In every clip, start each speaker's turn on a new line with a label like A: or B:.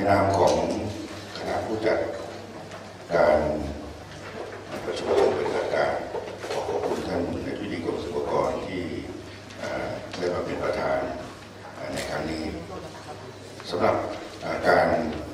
A: นามของคณะผู้จัดการประชุมปฏิบัติการขอบคุณท่านอธิบดีกรมศุลกากรที่ได้มาเป็นประธานในครั้งนี้สำหรับการ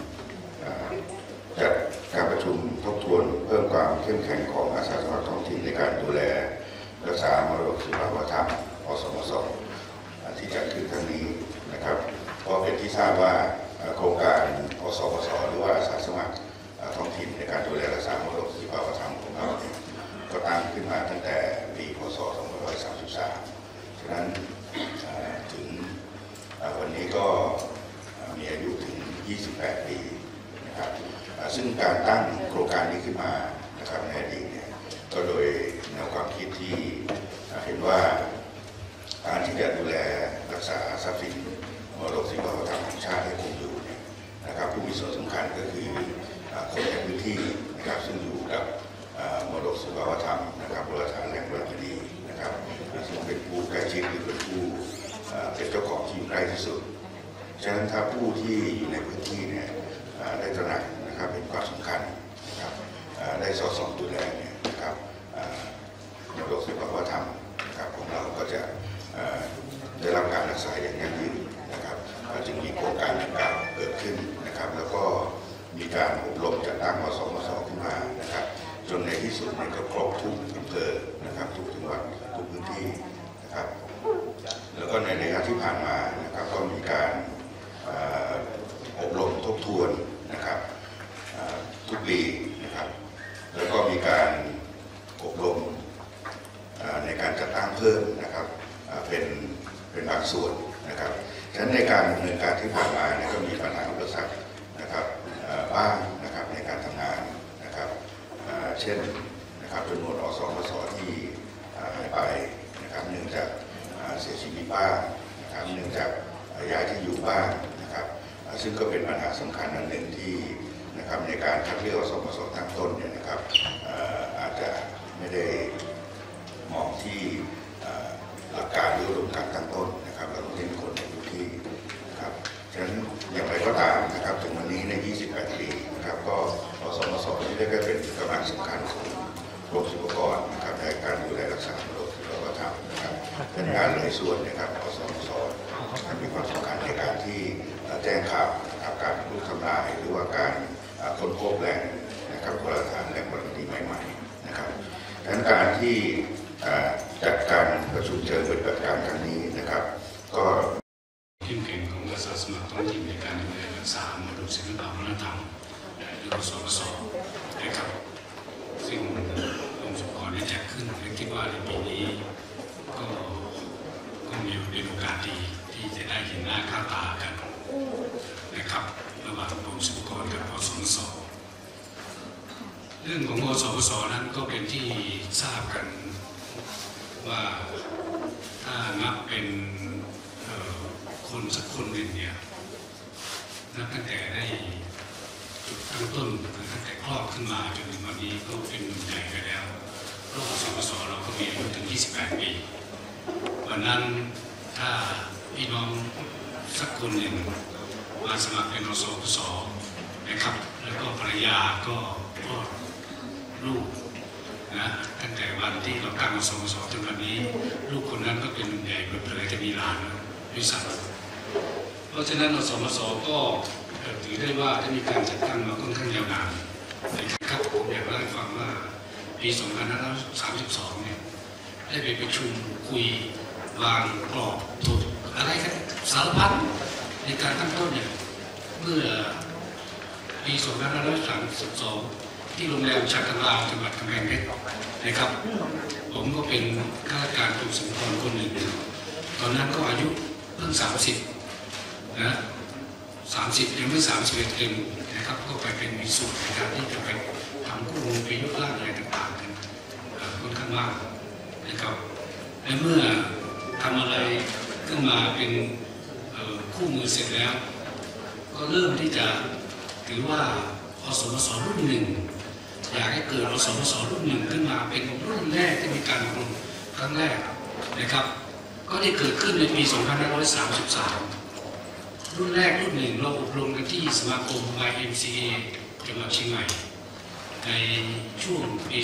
A: จัดการประชุมทบทวนเพิ่มความเข้มแข็งของอาสาสมัครท้องถิ่นในการดูแลรักษามรดกศิลปวัฒนธรรมอสมสที่จัดขึ้นครั้งนี้นะครับก็เป็นที่ทราบว่าโครงการอสมสหรือว่าอาสาสมัครท้องถิ่นในการดูแลรักษามรดกศิลปวัฒนธรรมของเราก็ตั้งขึ้นมาตั้งแต่ปีพ.ศ. 2533ฉะนั้นถึงวันนี้ก็มีอายุถึง28 ปีนะครับซึ่งการตั้งโครงการนี้ขึ้นมานะครับในอดีตเนี่ยก็โดยแนวความคิดที่เห็นว่าการที่จะดูแลรักษาทรัพย์สินมรดกศิลปวัฒนธรรมของชาติให้คงอยู่เนี่ยนะครับผู้มีส่วนสำคัญก็คือคนในพื้นที่นะครับซึ่งอยู่กับมรดกศิลปวัฒนธรรมนะครับโบราณสถานแหล่งโบราณคดีนะครับซึ่งเป็นผู้ใกล้ชิดหรือเป็นผู้เป็นเจ้าของที่อยู่ใกล้ที่สุดฉะนั้นถ้าผู้ที่อยู่ในพื้นที่เนี่ยได้ตระหนักนะครับเป็นความสำคัญนะครับได้สอดส่องดูแลเนี่ยนะครับมรดกศิลปวัฒนธรรมนะครับของเราก็จะได้รับการรักษาอย่างยั่งยืนนะครับจึงมีโครงการดังกล่าวเกิดขึ้นนะครับแล้วก็มีการอบรมจัดตั้งอสมสขึ้นมานะครับจนในที่สุดเนี่ยก็ครบทุกอำเภอนะครับทุกจังหวัดทุกพื้นที่นะครับแล้วก็ในระยะที่ผ่านมานะครับก็มีการอบรมทบทวนนะครับทุกปีนะครับแล้วก็มีการอบรมในการจัดตั้งเพิ่มนะครับเป็นบางส่วนนะครับฉะนั้นในการดำเนินการที่ผ่านมาเนี่ยก็มีปัญหาอุปสรรคนะครับบ้างนะครับในการทำงานนะครับเช่นนะครับจำนวนอสมสที่หายไปนะครับเนื่องจากเสียชีวิตบ้างนะครับเนื่องจากย้ายที่อยู่บ้างนะครับซึ่งก็เป็นปัญหาสำคัญอันหนึ่งที่นะครับในการคัดเลือกอสมสตั้งต้นเนี่ยนะครับอาจจะไม่ได้มองที่หลักการหรืออุดมการณ์ตั้งต้นนะครับเราต้องเน้นคนในพื้นที่นะครับฉะนั้นอย่างไรก็ตามนะครับถึงวันนี้ใน28 ปีนะครับก็อสมสนี้ได้เป็นกำลังสำคัญของกรมศิลปากรนะครับในการดูแลรักษามรดกศิลปวัฒนธรรมนะครับเป็นงานหลายส่วนนะครับอสมสมีความสำคัญในการที่แจ้งข่าวนะครับการรู้ทำลายหรือว่าการค้นพบแหล่งนะครับโบราณสถานแหล่งโบราณคดีใหม่ๆนะครับดังนั้นการที่จัดการประชุมเชิงปฏิบัติการครั้งนี้นะครับก็
B: เข้มแข็งของอาสาสมัครท้องถิ่นในการดูแลรักษามรดกศิลปวัฒนธรรมหรืออสมสนะครับซึ่งกรมศิลปากรได้จัดขึ้นและคิดว่าในปีนี้ก็มีเป็นโอกาสดีที่จะได้เห็นหน้าค่าตากันนะครับระหว่างกรมศิลปากรกับอสมสเรื่องของอสมสนั้นก็เป็นที่ทราบกันว่าถ้านับเป็นคนสักคนหนึ่งเนี่ยนับตั้งแต่ได้จุดตั้งต้นตั้งแต่คลอดขึ้นมาจนถึงวันนี้ก็เป็นหนุ่มใหญ่ไปแล้วเพราะอสมสเราก็มีอายุถึง28 ปีวันนั้นถ้าพี่น้องสักคนหนึ่งมาสมัครเป็นอสมสนะครับแล้วก็ภรรยาก็ลูกนะตั้งแต่วันที่เราตั้งอสมสจนวันนี้ลูกคนนั้นก็เป็นหนุ่มใหญ่เผยจะมีหลานด้วยซ้ำเพราะฉะนั้นอสมสก็ถือได้ว่าได้มีการจัดตั้งมาค่อนข้างยาวนานนะครับผมอยากเล่าให้ฟังว่าปี2532เนี่ยได้ไปประชุมคุยวางกรอบถูกอะไรกันสารพัดในการตั้งต้นเนี่ยเมื่อปี2532ที่โรงแรมชักลาวจังหวัดกำแพงเพชรนะครับผมก็เป็นข้าราชการกรมศิลปากรคนหนึ่งตอนนั้นก็อายุเพิ่ง30นะ30ยังไม่31เต็มนะครับก็ไปเป็นมีส่วนในการที่จะไปทำคู่มือไปยกร่างอะไรต่างๆกันค่อนข้างมากนะครับและเมื่อทำอะไรขึ้นมาเป็นคู่มือเสร็จแล้วก็เริ่มที่จะถือว่าอสมสรุ่นหนึ่งอยากให้เกิดอสมสรุ่นหนึ่งขึ้นมาเป็นรุ่นแรกที่มีการอบรมครั้งแรกนะครับก็ได้เกิดขึ้นในปี2533 รุ่นแรกรุ่นหนึ่งเราอบรมกันที่สมาคม YMCA จังหวัดเชียงใหม่ในช่วงปี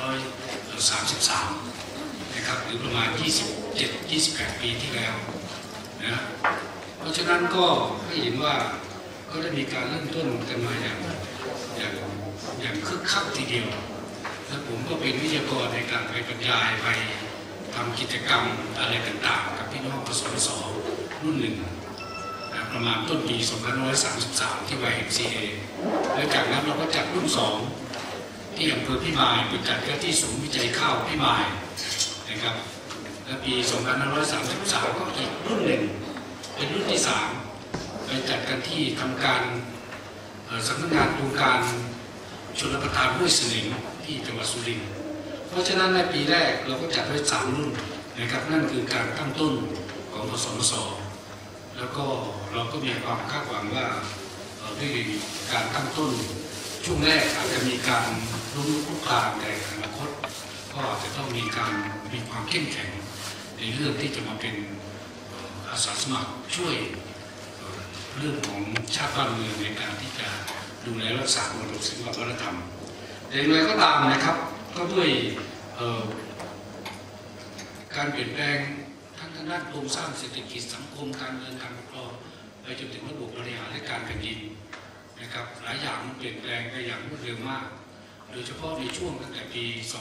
B: 2533นะครับหรือประมาณ 27-28 ปีที่แล้วนะเพราะฉะนั้นก็ให้เห็นว่าก็ได้มีการเริ่มต้นกันมาอย่างคึกคักทีเดียวและผมก็เป็นวิทยากรในการไปบรรยายไปทำกิจกรรมอะไรต่างๆกับพี่น้องกสทช.รุ่นหนึ่งประมาณต้นปี 2533 ที่ YMCA และจากนั้นเราก็จัดรุ่น 2 ที่อำเภอพิมายไปจัดกันที่ศูนย์วิจัยข้าวพิมายนะครับและปี 2533 ก็อีกรุ่นหนึ่งเป็นรุ่นที่ 3 ไปจัดกันที่ทำการสำนักงานโครงการชลประทานห้วยเสนิงที่จังหวัดสุรินทร์เพราะฉะนั้นในปีแรกเราก็จัดไว้3 รุ่นนะครับนั่นคือการตั้งต้นของกสทช.แล้วก็เราก็มีความคาดหวังว่าด้วยการตั้งต้นช่วงแรกอาจจะมีการล้มลุกคลุกคลานในอนาคตก็อาจจะต้องมีความเข้มแข็งในเรื่องที่จะมาเป็นอาสาสมัครช่วยเรื่องของชาติบ้านเมืองในการที่จะดูแลรักษามรดกศิลปวัฒนธรรมแต่อย่างไรก็ตามนะครับก็ด้วยการเปลี่ยนแปลงทางด้านโครงสร้างเศรษฐกิจสังคมการเงินการปกครองไปจนถึงระบบบริหารและการแผ่นดินนะครับหลายอย่างมันเปลี่ยนแปลงไปอย่างรวดเร็วมากโดยเฉพาะในช่วงตั้งแต่ปี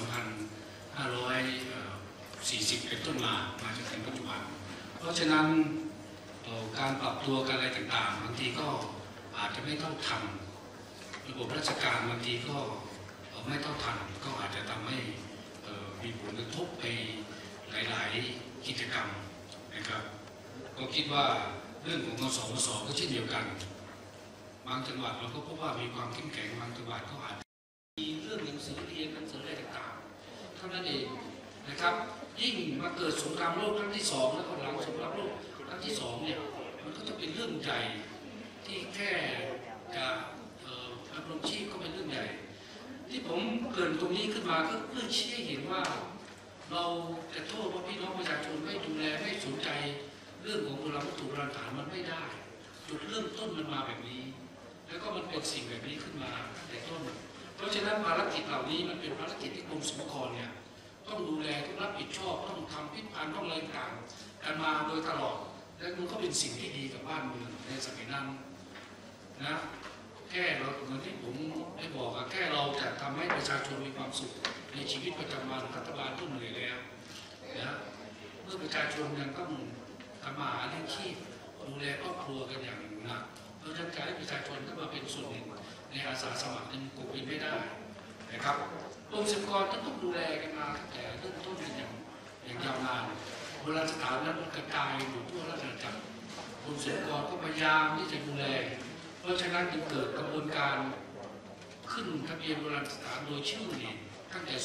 B: 2540 เป็นต้นมาจนถึงปัจจุบันเพราะฉะนั้นการปรับตัวกันอะไรต่างๆบางทีก็อาจจะไม่เท่าทันระบบราชการบางทีก็ไม่เท่าทันก็อาจจะทำให้มีผลกระทบไปหลายๆกิจกรรมนะครับก็คิดว่าเรื่องของกสทช.ก็เช่นเดียวกันบางจังหวัดเราก็พบว่ามีความเข้มแข็งบางจังหวัดก็อาจมีเรื่องหนังสือเรียนหนังสืออะไรต่างๆเท่านั้นเองนะครับยิ่งมาเกิดสงครามโลกครั้งที่ 2แล้วก็หลังสงครามโลกครั้งที่ 2เนี่ยมันก็จะเป็นเรื่องใหญ่ที่แค่จะดำรงชีพก็เป็นเรื่องใหญ่ที่ผมเกริ่นตรงนี้ขึ้นมาก็เพื่อชี้ให้เห็นว่าเราจะโทษว่าพี่น้องประชาชนไม่ดูแลไม่สนใจเรื่องของโบราณวัตถุโบราณสถานมันไม่ได้จุดเริ่มต้นมันมาแบบนี้แล้วก็มันเป็นสิ่งแบบนี้ขึ้นมาในต้นเพราะฉะนั้นภารกิจเหล่านี้มันเป็นภารกิจที่กรมศิลปากรเนี่ยต้องดูแลต้องรับผิดชอบต้องทำพิพิธภัณฑ์ต้องอะไรต่างกันมาโดยตลอดและมันก็เป็นสิ่งที่ดีกับบ้านเมืองในสมัยนั้นนะแค่เราเหมือนที่ผมได้บอกแค่เราจะทำให้ประชาชนมีความสุขในชีวิตประจำวันรัฐบาลก็เหนื่อยแล้วนะเมื่อประชาชนยังต้องทำมาหาเลี้ยงชีพดูแลครอบครัวกันอย่างหนักเพราะฉะนั้นการให้ประชาชนเข้ามาเป็นส่วนหนึ่งในอาสาสมัครนั้นคงเป็นไม่ได้นะครับกรมศิลปากรต้องดูแลกันมาตั้งแต่เริ่มต้นอย่างยาวนานโบราณสถานนั้นมันกระจายอยู่ทั่วราชอาณาจักรกรมศิลปากรก็พยายามที่จะดูแลเพราะฉะนั้นจึงเกิดกระบวนการขึ้นทะเบียนโบราณสถานโดยชื่อนี่ตั้งแต่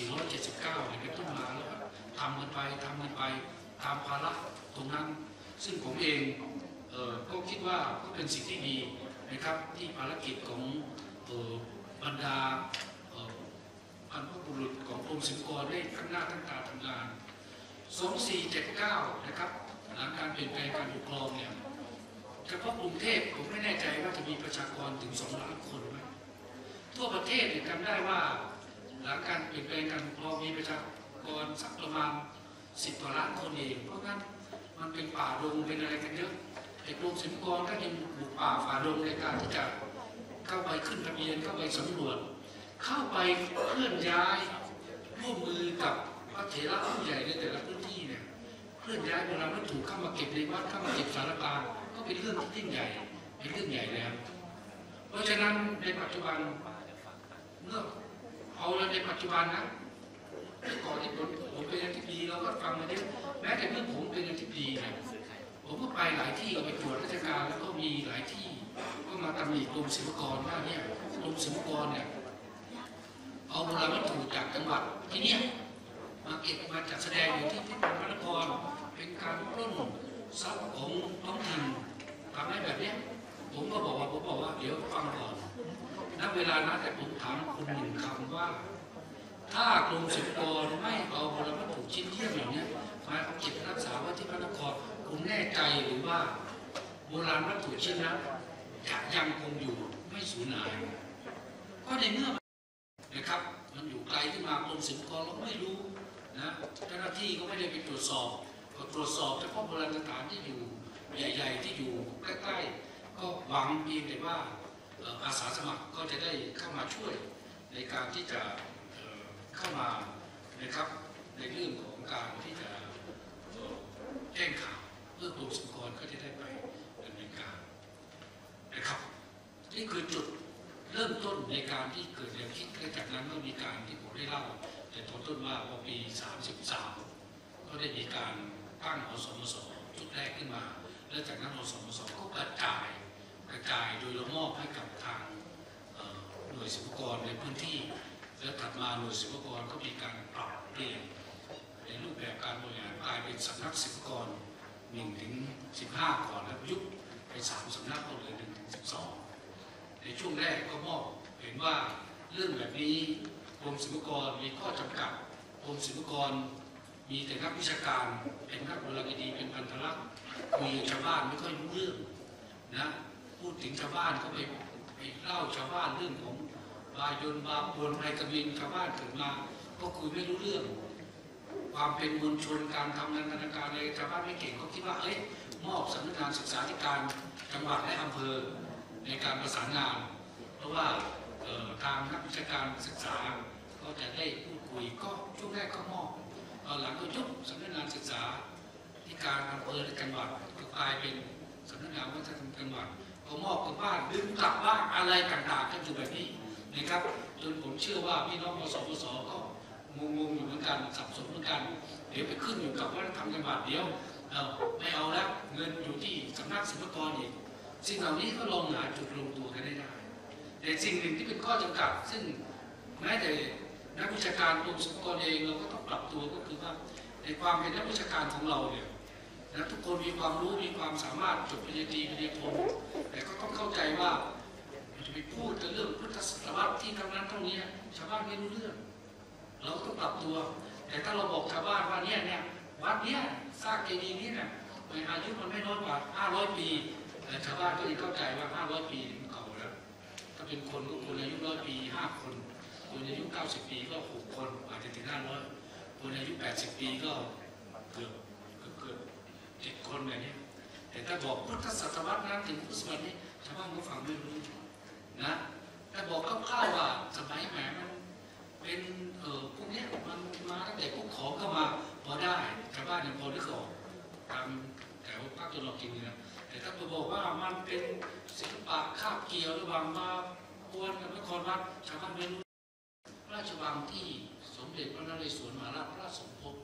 B: 2479 เป็นต้นมาแล้วทำกันไปตามภาระตรงนั้นซึ่งผมเองก็คิดว่าก็เป็นสิ่งที่ดีนะครับที่ภารกิจของบรรดาบรรพบุรุษของกรมศิลปากรได้ตั้งหน้าตั้งตาทำงาน 2479 นะครับหลังการเปลี่ยนแปลงการปกครองเนี่ยเฉพาะกรุงเทพผมไม่แน่ใจว่าจะมีประชากรถึง 2 ล้านคนไหมทั่วประเทศจำได้ว่าหลังการเปลี่ยนแปลงการปกครองมีประชากรสักประมาณ10 กว่าล้านคนเองเพราะงั้นมันเป็นป่าดงเป็นอะไรกันเยอะไอ้กรมศิลปากรก็ยังบุกป่าฝ่าดงในการที่จะเข้าไปขึ้นทะเบียนเข้าไปสำรวจเข้าไปเคลื่อนย้ายร่วมมือกับพระเถระผู้ใหญ่ในแต่ละพื้นที่เนี่ยเคลื่อนย้ายโบราณวัตถุเข้ามาเก็บในวัดเข้ามาเก็บสารกลางก็เป็นเรื่องที่ยิ่งใหญ่เป็นเรื่องใหญ่แล้วเพราะฉะนั้นในปัจจุบันเมื่อเอาในปัจจุบันนะก่อนที่ผมเป็นอธิบดีเราก็ฟังมาเยอะแม้แต่เมื่อผมเป็นอธิบดีเนี่ยผมก็ไปหลายที่ไปตรวจราชการแล้วก็มีหลายที่ก็มาตำหนิกรมศิลปากรว่าเนี่ยกรมศิลปากรเนี่ยเอาโบราณวัตถุจากจังหวัดที่เนี่ยมาเก็บมาจัดแสดงอยู่ที่พิพิธภัณฑ์พระนครเป็นการปล้นทรัพย์ของท้องถิ่นทำให้แบบนี้ผมบอกว่าเดี๋ยวฟังก่อนณเวลานั้นแต่ผมถามคุณหนึ่งคำว่าถ้ากรมศิลปากรไม่เอาโบราณวัตถุชิ้นเยี่ยมอย่างนี้มาเก็บรักษาไว้ที่พระนครคุณแน่ใจหรือว่าโบโบราณวัตถุชิ้นนั้นจะยังคงอยู่ไม่สูญหายก็ในเมื่อนะครับมันอยู่ไกลขึ้นมากรมศิลปากรเราไม่รู้นะเจ้าหน้าที่ก็ไม่ได้ไปตรวจสอบก็ตรวจสอบเฉพาะโบราณสถานที่อยู่ใหญ่ๆที่อยู่ใกล้ๆก็หวังเพียงแต่ว่าอาสาสมัครก็จะได้เข้ามาช่วยในการที่จะเข้ามานะครับในเรื่องของการที่จะแจ้งข่าวเพื่อกรมศิลปากรก็จะได้ไปดำเนินการนะครับนี่คือจุดเริ่มต้นในการที่เกิดแนวคิดและจากนั้นก็มีการที่ผมได้เล่าแต่ตอนต้นว่าพอปี 33ก็ได้มีการตั้งอสมสชุดแรกขึ้นมาและจากนั้นอสมสก็กระจายโดยเรามอบให้กับทางหน่วยศิลปากรในพื้นที่และถัดมาหน่วยศิลปากรก็มีการปรับเปลี่ยนในรูปแบบการบริหารกลายเป็นสำนักศิลปากร1 ถึง 15ก่อนแล้วยุบไป3 สำนักก็เหลือ1 ถึง 12ในช่วงแรกก็มอบเห็นว่าเรื่องแบบนี้กรมศิลปากรมีข้อจำกัดกรมศิลปากรมีแต่นักวิชาการเป็นนักโบราณคดีเป็นพันธลักษณ์คุยกับชาวบ้านไม่ค่อยรู้เรื่องนะพูดถึงชาวบ้านก็ไปเล่าชาวบ้านเรื่องของบายนบาปนไพกบินชาวบ้านเกิดมาก็คุยไม่รู้เรื่องความเป็นมวลชนการทำงานธนาคารอะไรชาวบ้านไม่เก่งก็คิดว่าเอ้ยมอบสำนักงานศึกษาธิการจังหวัดและอำเภอในการประสานงานเพราะว่าทางนักวิชาการศึกษาก็จะได้พูดคุยก็ช่วงแรกก็มอบตอนหลังก็ยุบสำนักงานศึกษาธิการอำเภอและจังหวัดก็กลายเป็นสำนักงานวัฒนธรรมจังหวัดก็มอบกับบ้านดึงกลับบ้านอะไรต่างๆกันอยู่แบบนี้นะครับจนผมเชื่อว่าพี่น้องสปสก็งงอยู่เหมือนกันสับสนเหมือนกันเดี๋ยวไปขึ้นอยู่กับวัฒนธรรมจังหวัดเดี๋ยวไม่เอาแล้วเงินอยู่ที่สำนักศิลปากรอีกสิ่งเหล่านี้ก็ลองหาจุดลงตัวกันได้แต่สิ่งหนึ่งที่เป็นข้อจำกัดซึ่งแม้แต่นักวิชาการกรมศิลปากรเองเราก็ต้องปรับตัวก็คือว่าในความเป็นนักวิชาการของเราเนี่ยนะทุกคนมีความรู้มีความสามารถจบปริญญาตรีปริญญาโทแต่ก็ต้องเข้าใจว่าจะไปพูดเรื่องพุทธศตวรรษที่เท่านั้นเท่านี้ชาวบ้านไม่รู้เรื่องเราก็ต้องปรับตัวแต่ถ้าเราบอกชาวบ้านว่าเนี่ยวัดเนี้ยสร้างเจดีย์นี้เนี่ยอายุมันไม่น้อยกว่า500 ปีชาวบ้านก็จะเข้าใจว่า500 ปีมันเก่าแล้วถ้าเป็นคนก็คนอายุ100 ปี5 คนคนอายุ90 ปีก็6 คนอาจจะถึง500คนอายุ80 ปีก็เกือบ7 คนแบบนี้แต่ถ้าบอกพุทธศตวรรษนั้นถึงพุทธศตวรรษนี้ชาวบ้านก็ฟังไม่รู้นะถ้าบอกคร่าวๆว่าสมัยแหมมันเป็นพวกนี้มันมาตั้งแต่พวกของเข้ามาพอได้ชาวบ้านยังพอนึกออกตามแถวภาคตะวันออกจริงนะแต่ถ้าบอกว่ามันเป็นศิลปะคาบเกี่ยวระหว่างมาพวนกับนครวัดชาวบ้านไม่รู้พระราชวังที่สมเด็จพระนเรศวรมหาราชพระราชสมภพ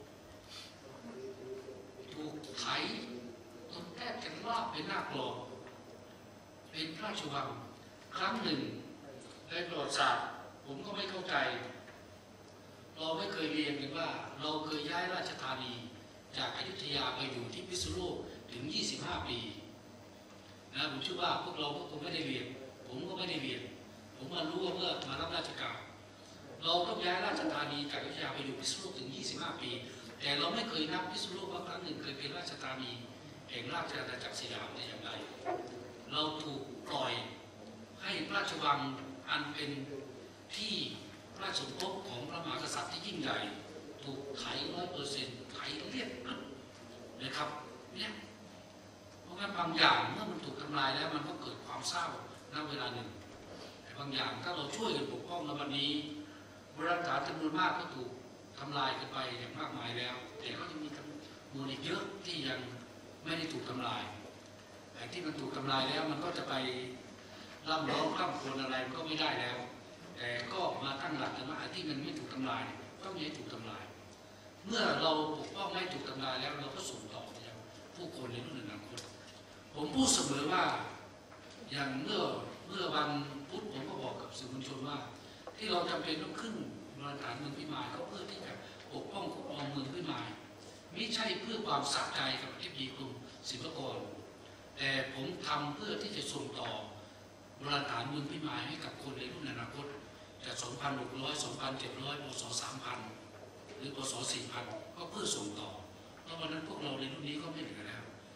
B: ถูกไถจนแทบจะลาบเป็นหน้ากลองเป็นพระราชวังครั้งหนึ่งในประวัติศาสตร์ผมก็ไม่เข้าใจเราไม่เคยเรียนกันว่าเราเคยย้ายราชธานีจากอยุธยาไปอยู่ที่พิษณุโลกถึง25 ปีนะผมเชื่อว่าพวกเราก็คงไม่ได้เรียนผมก็ไม่ได้เรียนผมมารู้ว่าเมื่อมารับราชการเราต้องย้ายราชธานีจากอยุธยาไปอยู่พิษณุโลกถึง25 ปีแต่เราไม่เคยนับพิษณุโลกว่าครั้งหนึ่งเคยเป็นราชธานีแห่งราชอาณาจักรสยามได้อย่างไรเราถูกปล่อยให้พระราชวังอันเป็นที่พระราชสมภพของพระมหากษัตริย์ที่ยิ่งใหญ่ถูกไถ100%ไถเรียบนะครับเนี่ยเพราะงั้นบางอย่างเมื่อมันถูกทำลายแล้วมันก็เกิดความเศร้าณเวลาหนึ่งแต่บางอย่างถ้าเราช่วยกันปกป้องในวันนี้โบราณสถานจำนวนมากก็ถูกทำลายกันไปอย่างมากมายแล้วแต่ก็ยังมีมูลอีกเยอะที่ยังไม่ได้ถูกทำลายแต่ที่มันถูกทำลายแล้วมันก็จะไปร่ำร้องร่ำครวญอะไรมันก็ไม่ได้แล้วแต่ก็มาตั้งหลักกันว่าที่มันไม่ถูกทำลายต้องไม่ถูกทำลายเมื่อเราปกป้องไม่ถูกทำลายแล้วเราก็ส่งต่อไปยังผู้คนในรุ่นอนาคตผมพูดเสมอว่าอย่างเมื่อวันพุธผมก็บอกกับสื่อมวลชนว่าที่เราจำเป็นต้องขึ้นโบราณสถานเมืองพิมายก็เพื่อที่จะปกป้องคุ้มครองเมืองพิมายไม่ใช่เพื่อความสะใจกับอธิบดีกรมศิลปากรแต่ผมทำเพื่อที่จะส่งต่อโบราณสถานเมืองพิมายให้กับคนในรุ่นอนาคตจาก 2,600 2,700 ปศ 3,000 หรือปศ 4,000 ก็เพื่อส่งต่อเพราะวันนั้นพวกเราในรุ่นนี้ก็ไม่เหลือแล้ว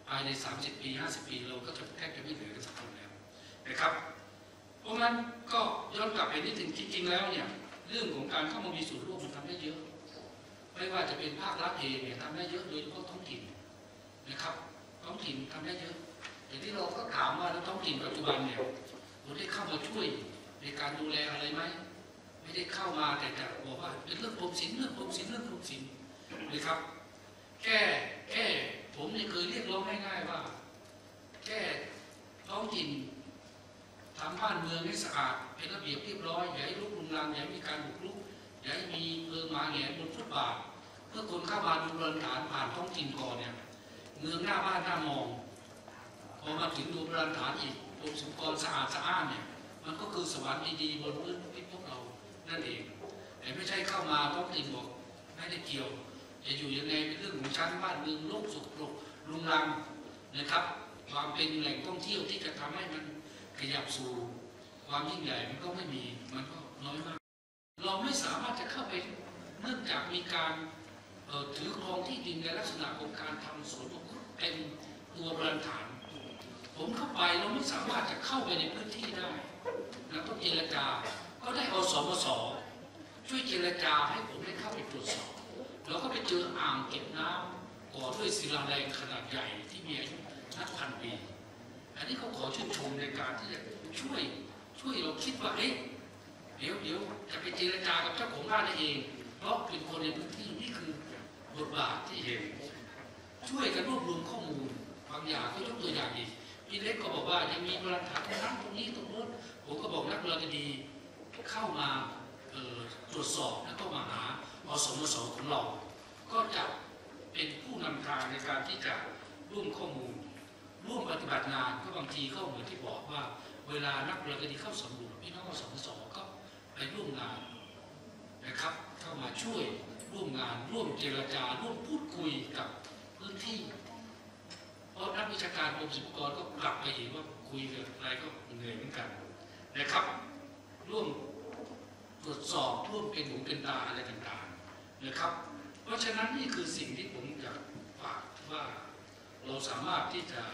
C: ภายใน30 ปี50 ปีเราก็จะแทบจะไม่เหลือกันสักคนแล้วนะครับเพราะงั้นก็ย้อนกลับไปนิดนึงจริงๆแล้วเนี่ยเรื่องของการเข้ามามีส่วนร่วมมันทำได้เยอะไม่ว่าจะเป็นภาครัฐเองเนี่ยทำได้เยอะโดยเฉพาะท้องถิ่นนะครับท้องถิ่นทำได้เยอะอย่างที่เราก็ถามว่าท้องถิ่นปัจจุบันเนี่ยเราได้เข้ามาช่วยในการดูแลอะไรไหมไม่ได้เข้ามาแต่จะบอกว่าเป็นเรื่องกรมศิลป์เรื่องกรมศิลป์เรื่องกรมศิลป์นะครับแค่ผมเนี่ยเคยเรียกร้องง่ายๆว่าแค่ท้องถิ่นทำบ้านเมืองให้สะอาดเป็นระเบียบเรียบร้อยอย่าให้ลุกรุงรังอย่าให้มีการบุกรุกอย่าให้มีเพลิงมาแหงบนฟุตบาทเพื่อคนเข้ามาดูบรรฐานผ่านท้องถิ่นก่อนเนี่ยเมืองหน้าบ้านหน้ามองพอมาถึงดูบรรฐานอีกกรมศิลปากรสะอาดสะอ้านเนี่ยมันก็คือสวรรค์ดีๆบนพื้นที่พวกเรานั่นเองแต่ไม่ใช่เข้ามาท้องถิ่นบอกไม่ได้เกี่ยวจะอยู่ยังไงเป็นเรื่องของชั้นบ้านเมืองโลกสกปรกรุงรังนะครับความเป็นแหล่งท่องเที่ยวที่จะทำให้มันขยับสู่ความยิ่งใหญ่มันก็ไม่มีมันก็น้อยมากเราไม่สามารถจะเข้าไปเนื่องจากมีการถือครองที่ดินในลักษณะของการทำสวนเป็นตัวบรรฐานผมเข้าไปเราไม่สามารถจะเข้าไปในพื้นที่ได้นะต้องเจรจาก็ได้อสมสช่วยเจรจาให้ผมได้เข้าไปตรวจสอบแล้วก็ไปเจออ่างเก็บน้ำก่อด้วยศิลาแรงขนาดใหญ่ที่มีอายุนับพันปีอันนี้เขาขอชื่นชมในการที่จะช่วยเราคิดว่าเดี๋ยวจะไปเจรจากับเจ้าของบ้านได้เองเพราะเป็นคนในพื้นที่นี่คือบทบาทที่เห็นช่วยกันรวบรวมข้อมูลบางอย่างก็ยกตัวอย่างอีกพี่เล็กก็บอกว่ายังมีบรรทัดนั้นตรงนี้ตรงโน้นผมก็บอกนักโบราณคดีเข้ามาตรวจสอบแล้วก็มาหาอสมสของเราก็จะเป็นผู้นำทางในการที่จะร่วมข้อมูลร่วมปฏิบัติงานก็บางทีก็เหมือนที่บอกว่าเวลานักโบราณคดีเข้าสำรวจพี่น้องอสมสก็ไปร่วมงานนะครับเข้ามาช่วยร่วมงานร่วมเจรจาร่วมพูดคุยกับพื้นที่เพราะนักวิชาการกรมศิลปากรก็กลับไปเห็นว่าคุยกับอะไรก็เหนื่อยเหมือนกันนะครับร่วมตรวจสอบร่วมเป็นหูเป็นตาอะไรต่างๆนะครับเพราะฉะนั้นนี่คือสิ่งที่ผมอยากฝากว่าเราสามารถที่จะ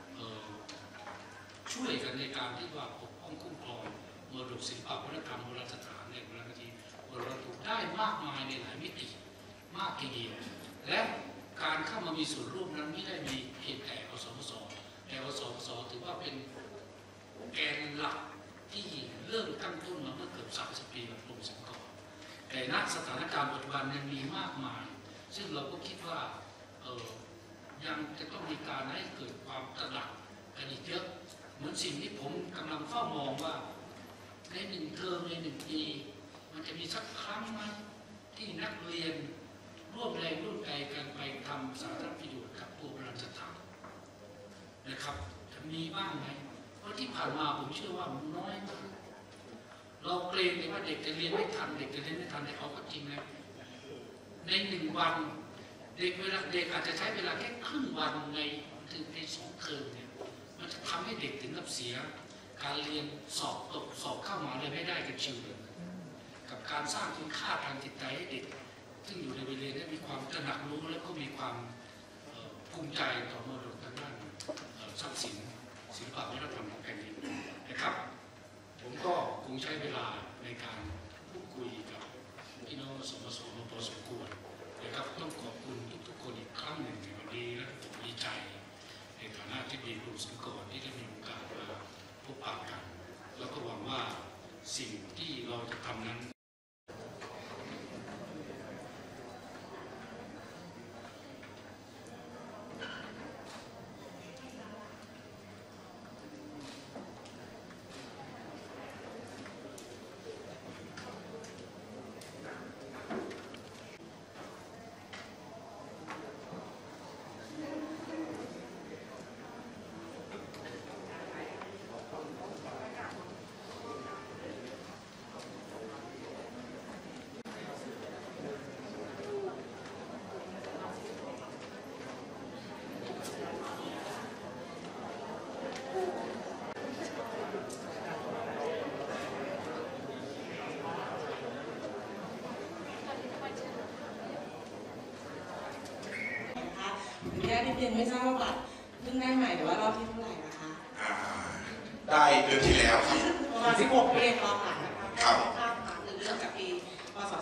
C: ช่วยกันในการที่ว่าปกป้องคุ้มครองมรดกศิลปวัฒนธรรมโบราณสถานในโบราณคดีโบราณถูกได้มากมายในหลายมิติมากทีเดียวและการเข้ามามีส่วนร่วมนั้นไม่ได้มีเพียงแต่อสมสแต่อสมสถือว่าเป็นแกนหลักที่เริ่มตั้งต้นมาเมื่อเกือบ30 ปีกับกรมศิลปากรแต่ณสถานการณ์ปัจจุบันยังมีมากมายซึ่งเราก็คิดว่ายังจะต้องมีการให้เกิดความตระหนักกันอีกเยอะเหมือนสิ่งที่ผมกำลังเฝ้ามองว่าใน1 เทอมใน1 ปีมันจะมีสักครั้งไหมที่นักเรียนร่วมแรงร่วมใจกันไปทำสาธารณประโยชน์กับตัวโบราณสถานนะครับจะมีบ้างไหมเพราะที่ผ่านมาผมเชื่อว่ามันน้อยมากเราเกรงเลยว่าเด็กจะเรียนไม่ทันเด็กจะเรียนไม่ทันแต่เอาก็จริงนะใน1 วันเด็กอาจจะใช้เวลาแค่ครึ่งวันใน2 เทอมเนี่ยมันจะทำให้เด็กถึงกับเสียการเรียนสอบตกสอบเข้ามาเลยไม่ได้กันชิวเลยกับการสร้างคุณค่าทางจิตใจให้เด็กซึ่งอยู่ในวัยเรียนได้มีความตระหนักรู้และก็มีความภูมิใจต่อมรดกทางด้านทรัพย์สินศิลปวัฒนธรรมของแผ่นดินนะครับผมก็คงใช้เวลาในการพูดคุยกับพี่น้องสมสมาพอสมควรนะครับต้องขอบคุณทุกๆคนอีกครั้งหนึ่งในวันนี้และผมดีใจในฐานะที่มีกลุ่มศิลปากรที่ได้มีโอกาสมาพบปะกันแล้วก็หวังว่าสิ่งที่เราจะทำนั้น
D: แค่ที่เรียนไม่ทราบว่าบัตร1 พิ่งได้ใหม่แต่ว่ารอบที่เท่าไหร่นะคะ
E: ได้เดือนที่แล้วครับ
D: ประมาณ16 ปีตอนหลังนะคะ
E: ครับ
D: ภาพหรือเรื่องจากปีพศ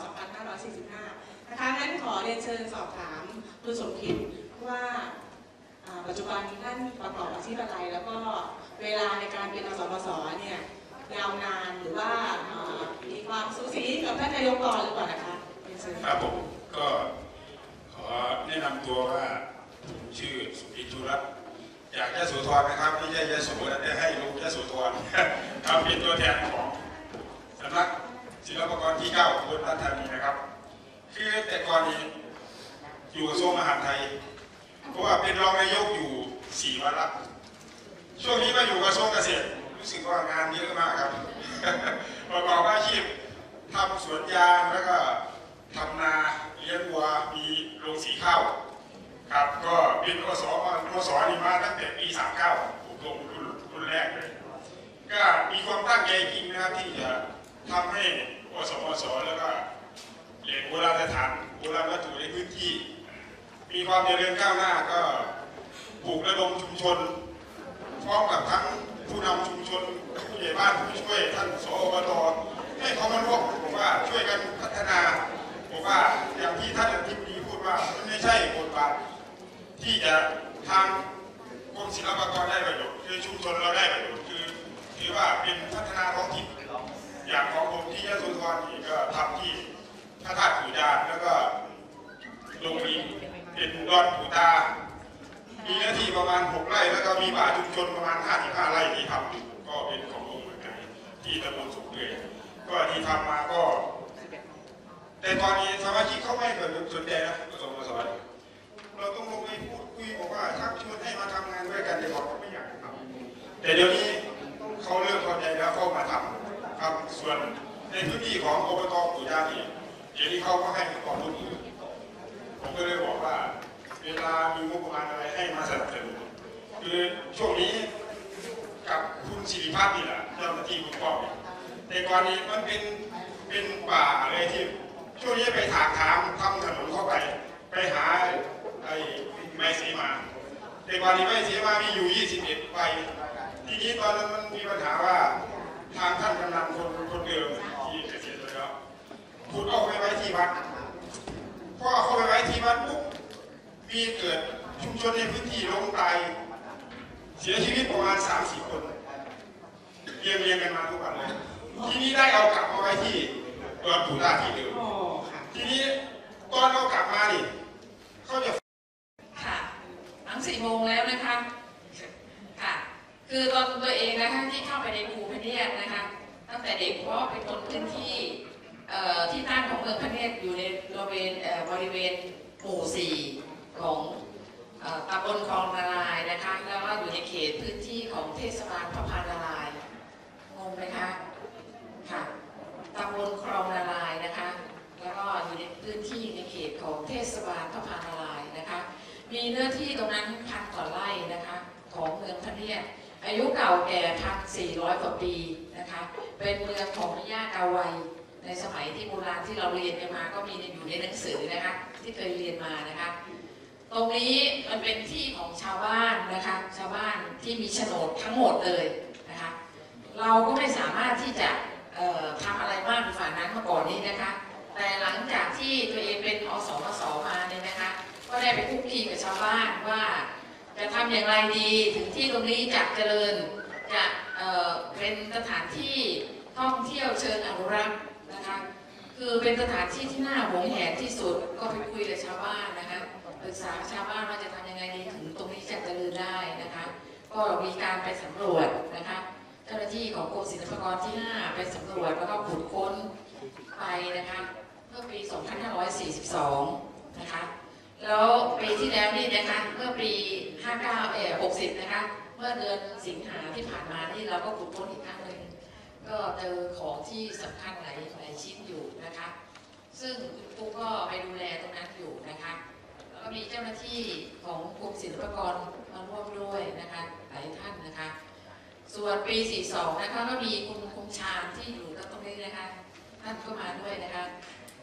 D: 2545 นะคะงั้นขอเรียนเชิญสอบถามคุณสมคิดว่าปัจจุบันท่านประกอบอาชีพอะไรแล้วก็เวลาในการเป็นอสมสเนี่ยยาวนานหรือว่ามีความสูสีกับท่านนายกก่อนหรือเปล่านะคะเรียนเชิญ
F: ครับผมก็ขอแนะนำตัวว่าผมชื่อสุพิจุรัตน์จากยโสธรนะครับไม่ใช่ยโสนะแต่ให้ลงยโสธรครับเป็นตัวแทนของสำนักศิลปากรที่ 9อุบลราชธานีนะครับคือแต่ก่อนนี้อยู่กระทรวงมหาดไทยเพราะว่าเป็นรองนายกอยู่4 วาระช่วงนี้มาอยู่กระทรวงเกษตรรู้สึกว่างานเยอะมากครับประกอบอาชีพทำสวนยางแล้วก็ทำนาเลี้ยงวัวมีโรงสีข้าวครับก็เป็นอสนี่มาตั้งแต่ปี 39ผมลงรุ่นแรกเลยก็มีความตั้งใจจริงนะครับที่จะทำให้อสมสแล้วก็แหล่งโบราณสถานโบราณวัตถุในพื้นที่มีความเจริญก้าวหน้าก็ปลูกระดมชุมชนพร้อมกับทั้งผู้นำชุมชนผู้ใหญ่บ้านผู้ช่วยท่านสอบตให้เขามาร่วมผมว่าช่วยกันพัฒนาผมว่าอย่างที่ท่านอธิบดีพูดว่ามันไม่ใช่บทบาทที่จะทางกรมศิลปากรได้ประโยชน์คือชุมชนเราได้ประโยชน์คือถือว่าเป็นพัฒนาท้องถิ่นอย่างของผมที่ยโสธรนี่ก็ทำที่พระธาตุปู่ดานแล้วก็ลงอีกเป็นดอนปู่ตามีเนื้อที่ประมาณ6 ไร่แล้วก็มีป่าชุมชนประมาณ55 ไร่ที่ทำก็เป็นของลุงเหมือนกันที่ตำบลสุขเลยก็ที่ทำมาก็แต่ตอนนี้สมาชิกเขาไม่สนใจนะผสมผสานเราต้องลงไปพูดคุยบอกว่าชักชวนให้มาทำงานด้วยกันแต่บอกเขาไม่อยากทำแต่เดี๋ยวนี้เขาเริ่มพอใจแล้วเขามาทำครับส่วนในพื้นที่ของอบตปู่ย่านี่เดี๋ยวนี้เขาก็ให้ความร่วมมือผมก็เลยบอกว่าเวลามีงบประมาณอะไรให้มาสนับสนุนคือช่วงนี้กับคุณศิริพัฒน์นี่แหละเจ้าหน้าที่คุณป้อมแต่ก่อนนี้มันเป็นป่าอะไรที่ช่วงนี้ไปถากถางทำถนนเข้าไปหาไอ้ไม้สีมาแต่ก่อนนี้ไม้สีมามีอยู่21 ใบทีนี้ตอนนั้นมันมีปัญหาว่าทางท่านกำนันคนเดิมที่เกษียณแล้วขุดเอาไปไว้ที่วัดพอเอาไปไว้ที่วัดปุ๊บมีเกิดชุมชนในพื้นที่ล้มตายเสียชีวิตประมาณ30 คนเรียงกันมาทุกวันเลยทีนี้ได้เอากลับมาไว้ที่ดอนปู่ตาที่เดิมทีนี้ตอนเรากลับมานี่เขาจะ
G: ค่ะหลัง4 โมงแล้วนะคะค่ะคือตอนตัวเองนะคะที่เข้าไปในภูพะเนียดนะคะตั้งแต่เด็กเพราะเป็นคนพื้นที่ที่ตั้งของเมืองพะเนียดอยู่ในบริเวณหมู่ 4ของตำบลคลองนารายณ์นะคะแล้วก็อยู่ในเขตพื้นที่ของเทศบาลพระพานารายณ์งงไหมคะค่ะตำบลคลองนารายณ์นะคะแล้วก็อยู่ในพื้นที่ในเขตของเทศบาลพระพานารายณ์นะคะมีเนื้อที่ตรงนั้น1,000 กว่าไร่นะคะของเมืองพะเนียดอายุเก่าแก่ 1,400 กว่าปีนะคะเป็นเมืองของพญากาไวในสมัยที่โบราณที่เราเรียนกันมาก็มีอยู่ในหนังสือนะคะที่เคยเรียนมานะคะตรงนี้มันเป็นที่ของชาวบ้านนะคะชาวบ้านที่มีโฉนดทั้งหมดเลยนะคะเราก็ไม่สามารถที่จะทำอะไรมากฝ่านั้นมาก่อนนี้นะคะแต่หลังจากที่ตัวเองเป็นอสมสมาเนี่ยนะคะก็ได้ไปคุกคีกับชาวบ้านว่าจะทำอย่างไรดีถึงที่ตรงนี้จะเจริญจะเป็นสถานที่ท่องเที่ยวเชิงอนุรักษ์นะคะคือเป็นสถานที่ที่น่าหวงแหนที่สุดก็ไปคุยกับชาวบ้านนะคะปรึกษาชาวบ้านว่าจะทำยังไงดีถึงตรงนี้จะเจริญได้นะคะก็มีการไปสำรวจนะคะเจ้าหน้าที่ของกรมศิลปากรที่ 5ไปสำรวจแล้วก็ขุดค้นไปนะคะเมื่อปี 2542 นะคะแล้วปีที่แล้วนี่นะคะเมื่อปี60นะคะเมื่อเดือนสิงหาที่ผ่านมานี่เราก็ขุดค้นอีกครั้งหนึ่งก็เจอของที่สำคัญหลายชิ้นอยู่นะคะซึ่งคุณครูก็ไปดูแลตรงนั้นอยู่นะคะแล้วก็มีเจ้าหน้าที่ของกรมศิลปากรมาร่วมด้วยนะคะหลายท่านนะคะส่วนปี 42 นะคะก็มีคุณคงชาญที่อยู่ตรงนี้นะคะท่านก็มาด้วยนะคะ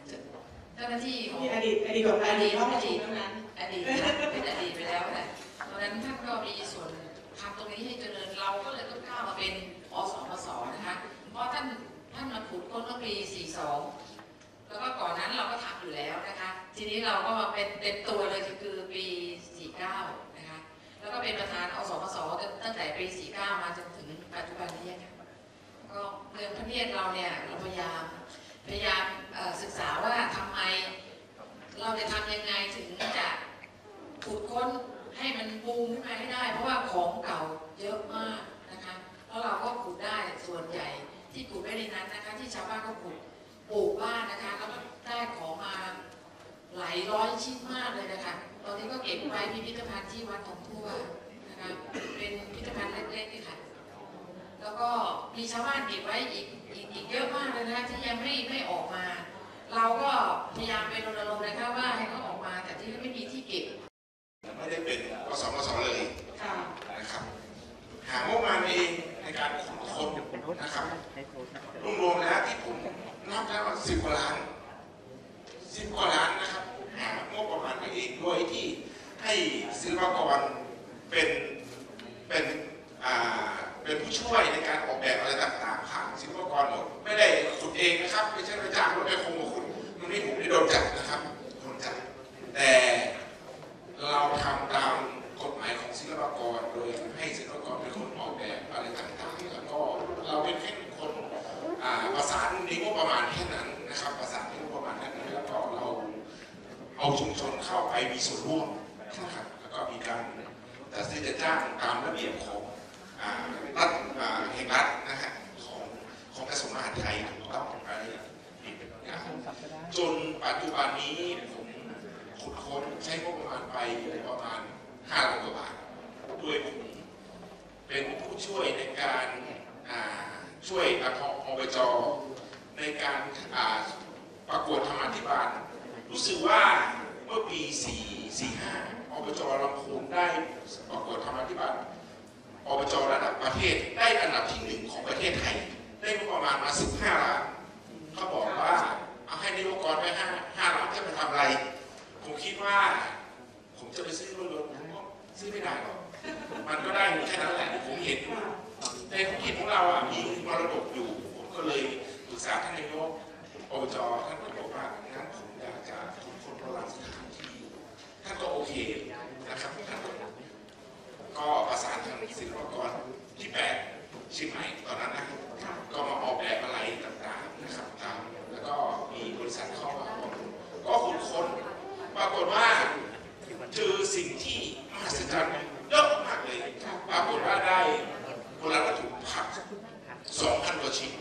G: เจ้าหน้าที่ของ
D: อดีตของอดีตห้องประชุมนั้น
G: อดีตเป็นอดีตไปแล้วนะก็ราะฉะนั้นท่านก็มีส่วนทำตรงนี้ให้เจริญเราก็เลยต้องก้าวมาเป็นอสมสนะคะเพราะท่านมาขุดค้นเมื่อปี 42 แล้วก็ก่อนนั้นเราก็ทำอยู่แล้วนะคะทีนี้เราก็มาเป็นเต็มตัวเลยคือปี 49 นะคะแล้วก็เป็นประธานอสมสตั้งแต่ปี 49 มาจนถึงปัจจุบันนี้ค่ะก็เมืองพระเนียดเราเนี่ยเราพยายามศึกษาว่าทำไมเราจะทำยังไงถึงจะขุดค้นให้มันบูมขึ้นมาให้ได้เพราะว่าของเก่าเยอะมากนะคะแล้วเราก็ขุดได้ส่วนใหญ่ที่ขุดไว้ในนั้นนะคะที่ชาวบ้านก็ขุดปลูกบ้านนะคะแล้วก็ได้ของมาหลายร้อยชิ้นมากเลยนะคะตอนนี้ก็เก็บไว้พิพิธภัณฑ์ที่วัดของทั่วนะคะเป็นพิพิธภัณฑ์เล็กๆนี่ค่ะแล้วก็มีชาวบ้านเก็บไว้อีกเยอะมากเลยนะคะที่ยังไม่ออกมาเราก็พยายามไปรณรงค์นะคะว่าให้เขาออกมาแต่ที่ไม่มีที่เก็บ
E: ไม่ได้เป็นอสมสเลย
D: ค่ะ
E: นะครับหางบประมาณเองในการขนคนนะครับรวมๆแล้วที่ผมนับได้ว่า10 กว่าล้านนะครับหางบประมาณเองโดยที่ให้ศิลปากรเป็นผู้ช่วยในการออกแบบอะไรต่างๆผ่านศิลปากรหมดไม่ได้ขุดเองนะครับไม่ใช่ไปจ้างรถไปคงมาขุดมันนี่ผมได้โดนจับนะครับโดนจับแต่เราทำตามกฎหมายของศิลปากรโดยให้ศิลปากรเป็นคนออกแบบอะไรต่างๆแล้วก็เราเป็นแค่คนประสานในงบประมาณแค่นั้นนะครับประสานในงบประมาณแค่นั้นแล้วก็เราเอาชุมชนเข้าไปมีส่วนร่วมนะครับแล้วก็มีการตัดสินใจจ้างตามระเบียบของรัฐแห่งรัฐนะฮะของกระทรวงมหาดไทยถูกต้องอะไรอย่างจนปัจจุบันนี้ผมขุดค้นใช้งบประมาณไปประมาณ5 ล้านกว่าบาทโดยผมเป็นผู้ช่วยในการช่วยอบจ.ในการประกวดธรรมาภิบาลรู้สึกว่าเมื่อปี 45 อบจ.ลำพูนได้ประกวดธรรมาภิบาลอบจ.ระดับประเทศได้อันดับที่ 1ของประเทศไทยได้งบประมาณมา15 ล้านเขาบอกว่าเอาให้นายกกรไป5 ล้านจะไปทำอะไรผมคิดว่าผมจะไปซื้อรถยนต์ผมก็ซื้อไม่ได้หรอกมันก็ได้แค่นั้นแหละผมเห็นในความคิดของเรามีมรดกอยู่ผมก็เลยปรึกษาท่านนายกอบจ.ท่านก็บอกว่างั้นผมอยากจะขุดค้นโบราณสถานที่ท่านก็โอเคนะครับท่านก็ประสานทางศิลปากรที่8เชียงใหม่ตอนนั้นนะก็มาออกแบบอะไรต่างๆนะครับตามแล้วก็มีบริษัทเข้ามาก็ขุดค้นปรากฏว่าเจอสิ่งที่มหัศจรรย์เยอะมากเลยปรากฏว่าได้โบราณวัตถุผัก 2,000 กว่าชิ้น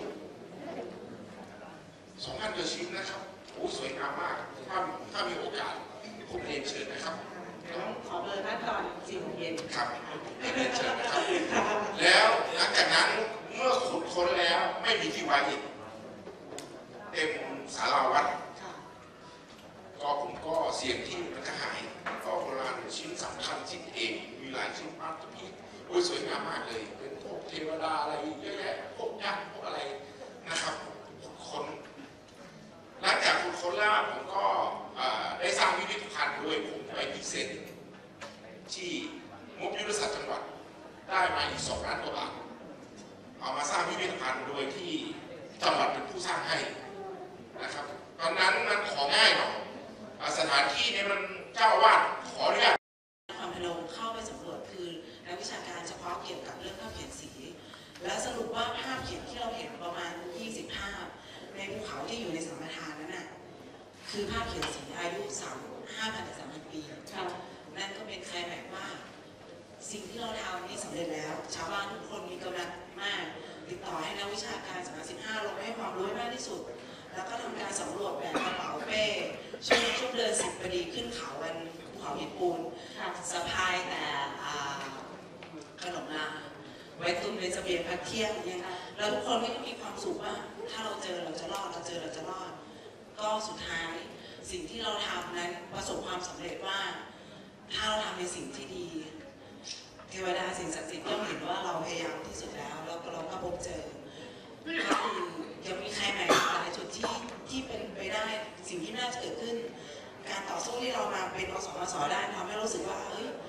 E: 2,000 กว่าชิ้นนะครับโอ้สวยงามมากถ้ามีโอกาสผมเรียนเชิญนะครับ
D: ขอเบอร์ท่านตอน4 โมงเย็น
E: ครับเรียนเชิญนะครับแล้วหลังจากนั้นเมื่อขุดค้นแล้วไม่มีที่ไว้อีกเต็มศาลาวัดก็ผมก็เสี่ยงที่มันจะหายก็โบราณชิ้นสำคัญชิ้นเองมีหลายชิ้นมากที่โอ้ยสวยงามมากเลยเป็นพวกเทวดาอะไรเยอะแยะพวกยักษ์พวกอะไรนะครับคนหลังจากขุดค้นแล้วผมก็ได้สร้างพิพิธภัณฑ์ด้วยผมไปพิเศษที่งบยุทธศาสตร์จังหวัดได้มาอีก2 ล้านกว่าบาทเอามาสร้างพิพิธภัณฑ์โดยที่จังหวัดเป็นผู้สร้างให้นะครับตอนนั้นมันของง่ายหน่อยสถานที่นี้มันเจ้าอาวาสขออนุญาต
D: ความพนมเข้าไปสำรวจคือนักวิชาการเฉพาะเกี่ยวกับเรื่องภาพเขียนสีและสรุปว่าภาพเขียนที่เราเห็นประมาณ20 ภาพในภูเขาที่อยู่ในสัมปทานนั้นน่ะคือภาพเขียนสีอายุ5,000 ถึง 3,000 ปีนั่นก็เป็นใครแบบว่าสิ่งที่เราทำนี้สำเร็จแล้วชาวบ้านทุกคนมีกำลังมากติดต่อให้นักวิชาการสำนัก15ลงให้ความรู้มากที่สุดแล้วก็ทำการสำรวจแบบกระเป๋าเป้ช่วงเดือน10 พอดีขึ้นเขาวันภูเขาหินปูนสะพายแต่ขนมลาไว้ตุ้มในเสบียงพักเที่ยงเนี่ยแล้วทุกคนก็มีความสุขว่าถ้าเราเจอเราจะรอดเราเจอเราจะรอดก็สุดท้ายสิ่งที่เราทำนั้นประสบความสำเร็จว่าถ้าเราทำในสิ่งที่ดีเทวดาสิ่งศักดิ์สิทธิ์ย่อมเห็นว่าเราพยายามที่สุดแล้วแล้วเราก็พบเจอก็คือยังมีใครใหม่หลายจุดที่เป็นไปได้สิ่งที่น่าจะเกิดขึ้นการต่อสู้ที่เรามาเป็นอสมสได้ทำให้รู้สึกว่า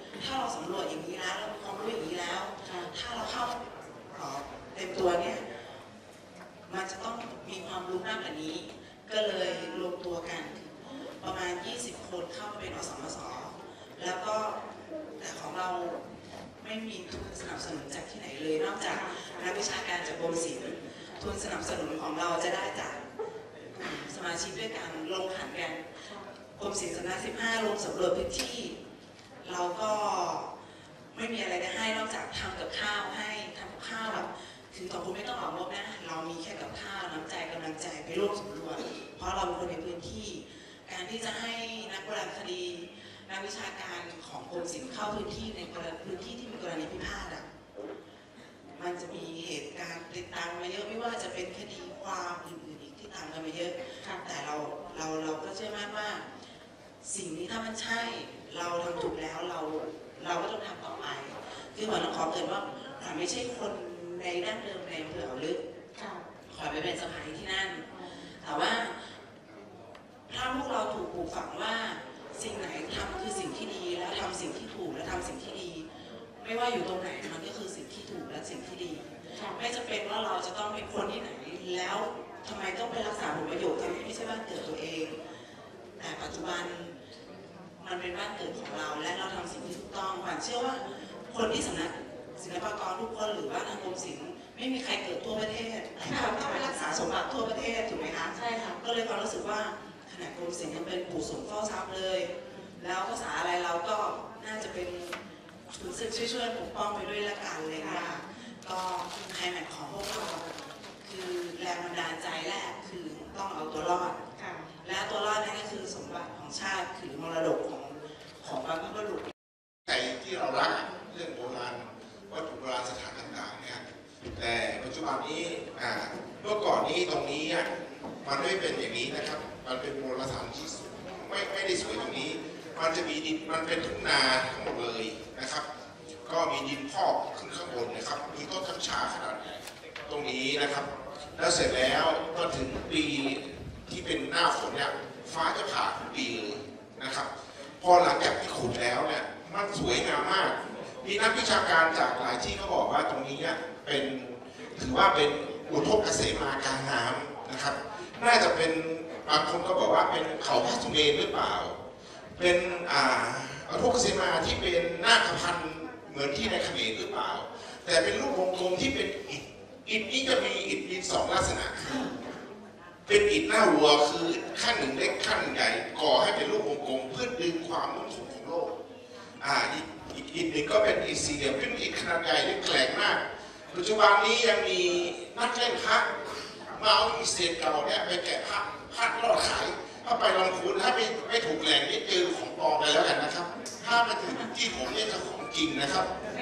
H: ถ้าเราสำรวจอย่างนี้แล้วเรามีความรู้อย่างนี้แล้วถ้าเราเข้าเต็มตัวเนี่ยมันจะต้องมีความรู้มากกว่านี้ก็เลยรวมตัวกันประมาณ20 คนเข้ามาเป็นอสมสแล้วก็แต่ของเราไม่มีทุนสนับสนุนจากที่ไหนเลยนอกจากนักวิชาการจากกรมศิลป์ทุนสนับสนุนของเราจะได้จากสมาชิกด้วยกันลงขันกันกรมศิลป์สำนัก15ลงสำรวจพื้นที่เราก็ไม่มีอะไรจะให้นอกจากทำกับข้าวให้ทำกับข้าวแบบคือต่อคุณไม่ต้องออกงบนะเรามีแค่กับข้าวน้ำใจกำลังใจไปร่วมสำรวจเพราะเราเป็นคนในพื้นที่การที่จะให้นักโบราณคดีนักวิชาการของกรมศิลป์เข้าพื้นที่ในพื้นที่ที่มีกรณีพิพาทอ่ะมันจะมีเหตุการณ์ติดตามมาเยอะไม่ว่าจะเป็นคดีความอื่นๆอีกที่ตามกันมาเยอะแต่เราก็เชื่อมั่นว่าสิ่งนี้ถ้ามันใช่เราทำถูกแล้วเราก็ต้องทำต่อไปคือหมอต้องขอเตือนว่าไม่ใช่คนในดั้งเดิมในอำเภออ่าวลึกขอไปเป็นสะพายที่นั่นแต่ว่าถ้าพวกเราถูกปลูกฝังว่าสิ่งไหนทำคือสิ่งที่ดีแล้วทำสิ่งที่ถูกและทำสิ่งที่ดีไม่ว่าอยู่ตรงไหนมันก็คือสิ่งที่ถูกและสิ่งที่ดีไม่จำเป็นว่าเราจะต้องเป็นคนที่ไหนแล้วทำไมต้องไปรักษาผลประโยชน์ที่ไม่ใช่บ้านเกิดตัวเองแต่ปัจจุบันมันเป็นบ้านเกิดของเราและเราทำสิ่งที่ถูกต้องขวัญเชื่อว่าคนที่สำนักศิลปากรทุกคนหรือว่าทางกรมศิลป์ไม่มีใครเกิดทั่วประเทศแต่ต้องไปรักษาสมบัติทั่วประเทศถูกไหมคะใช่ค่ะก็เลยความรู้สึกว่าขณะกรมศิลป์ยังเป็นปู่สมเฝ้าทรัพย์เลยแล้วภาษาอะไรเราก็น่าจะเป็นรู้สึกช่วยปกป้องไปด้วยละกันเลยค่ะก็ไฮแม็กของพวกเราคือแรงบันดาลใจแรกคือต้องเอาตัวรอดและตัวรอดนั่นก็คือสมบัติของชาติคือมรดกของบรรพบุรุษ
E: ใจที่เรารักเรื่องโบราณวัตถุโบราณสถานต่างๆเนี่ยแต่ปัจจุบันนี้เมื่อก่อนนี้ตรงนี้มันไม่เป็นอย่างนี้นะครับมันเป็นโบราณสถานที่ไม่ได้สวยตรงนี้มันจะมีดินมันเป็นทุ่งนาทั้งหมดเลยนะครับก็มีดินพอกขึ้นข้างบนนะครับมีต้นกัญชาขนาดใหญ่ตรงนี้นะครับแล้วเสร็จแล้วก็ถึงปีที่เป็นหน้าฝนเนี่ยฟ้าจะผ่าทุกปีเลยนะครับพอหลังจากที่ขุดแล้วเนี่ยมันสวยงามมากมีนักวิชาการจากหลายที่เขาบอกว่าตรงนี้เป็นถือว่าเป็นอุทกเกษมากลางน้ำนะครับน่าจะเป็นบางคนก็บอกว่าเป็นเขาพระสุเมรุหรือเปล่าเป็นอุทกเกษมาที่เป็นนาคพันธ์เหมือนที่ในเขมรหรือเปล่าแต่เป็นรูปวงกลมที่เป็นอิฐนี้จะมีอิฐมี2ลักษณะเป็นอิฐหน้าวัวคือขั้นหนึ่งเล็กขั้นใหญ่ก่อให้เป็นรูปวงกลมเพื่อดึงความนุ่มสูงของโลกอีกหนึ่งก็เป็นอิฐสี่เหลี่ยมเป็นอิฐขนาดใหญ่ที่แข็งมากปัจจุบันนี้ยังมีนักเล่นพระมาเอาอิฐเศษเก่าเนี่ยไปแกะพระรอดขายถ้าไปลำพูนถ้าไม่ถูกแหล่งนี่เจอของปลอมไปแล้วกันนะครับถ้ามาถึงที่ผมเนี่ยจะของจริงนะครับ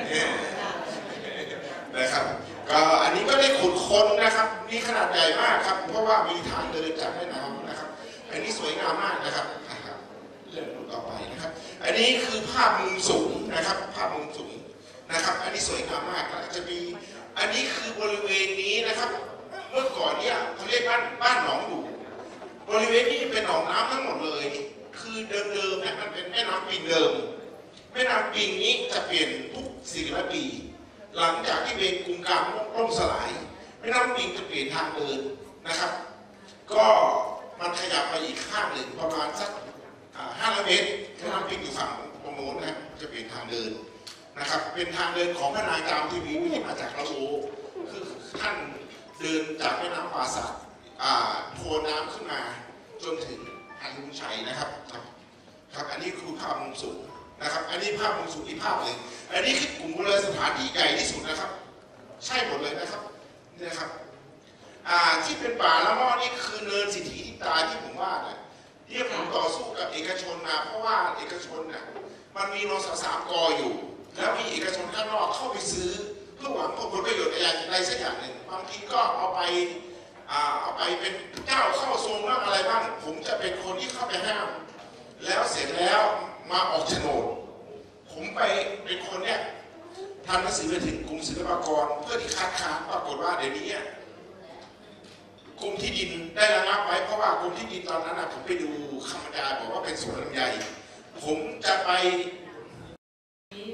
E: นะครับก็อันนี้ก็ได้ขุดค้นนะครับมีขนาดใหญ่มากครับเพราะว่ามีทางเดินจากแม่น้ำนะครับอันนี้สวยงามมากนะครับเรื่องต่อไปนะครับอันนี้คือภาพมุมสูงนะครับภาพมุมสูงนะครับอันนี้สวยงามมากจะมีอันนี้คือบริเวณนี้นะครับเมื่อก่อนเนี่ยเขาเรียกบ้านหนองดูบริเวณนี้เป็นหนองน้ำทั้งหมดเลยคือเดิมเนี่ยมันเป็นแม่น้ำปิงเดิมแม่น้ำปิงนี้จะเปลี่ยนทุก400 ปีหลังจากที่เป็นกรุงกลางล่มสลายแม่น้ำปิงจะเปลี่ยนทางเดินนะครับก็มันขยับไปอีกข้างหนึ่งประมาณสัก500 เมตรแม่น้ำปิงอยู่ฝั่งตรงโน้นนะจะเปลี่ยนทางเดินนะครับเป็นทางเดินของพระนางจามทีวีที่มาจากละโอคือท่านเดินจากแม่น้ำปาสักโทนน้ำขึ้นมาจนถึงอันลุงชัยนะครับครับอันนี้คือภาพมุมสูงนะครับอันนี้ภาพมุมสูงที่ภาพเลยอันนี้คือกลุ่มโบราณสถานที่ใหญ่ที่สุดนะครับใช่หมดเลยนะครับนี่นะครับที่เป็นป่าละม่อนี่คือเนินสิทธิทิตาที่ผมว่าเนี่ยที่ผมต่อสู้กับเอกชนมาเพราะว่าเอกชนเนี่ยมันมีนส3 กอยู่แล้วมีเอกชนข้างนอกเข้าไปซื้อเพื่อหวังผลประโยชน์อะไรสักอย่างหนึ่งบางทีก็เอาไปเป็นเจ้าเข้าทรงบ้างอะไรบ้างผมจะเป็นคนที่เข้าไปห้ามแล้วเสร็จแล้วมาออกโฉนดผมไปเป็นคนเนี่ยทำหนังสือไปถึงกรมศิลปากรเพื่อที่คัดค้านปรากฏว่าเดี๋ยวนี้กรมที่ดินได้ระงับไว้เพราะว่ากรมที่ดินตอนนั้นผมไปดูคำบรรยายบอกว่าเป็นสวนลำไยผมจะไป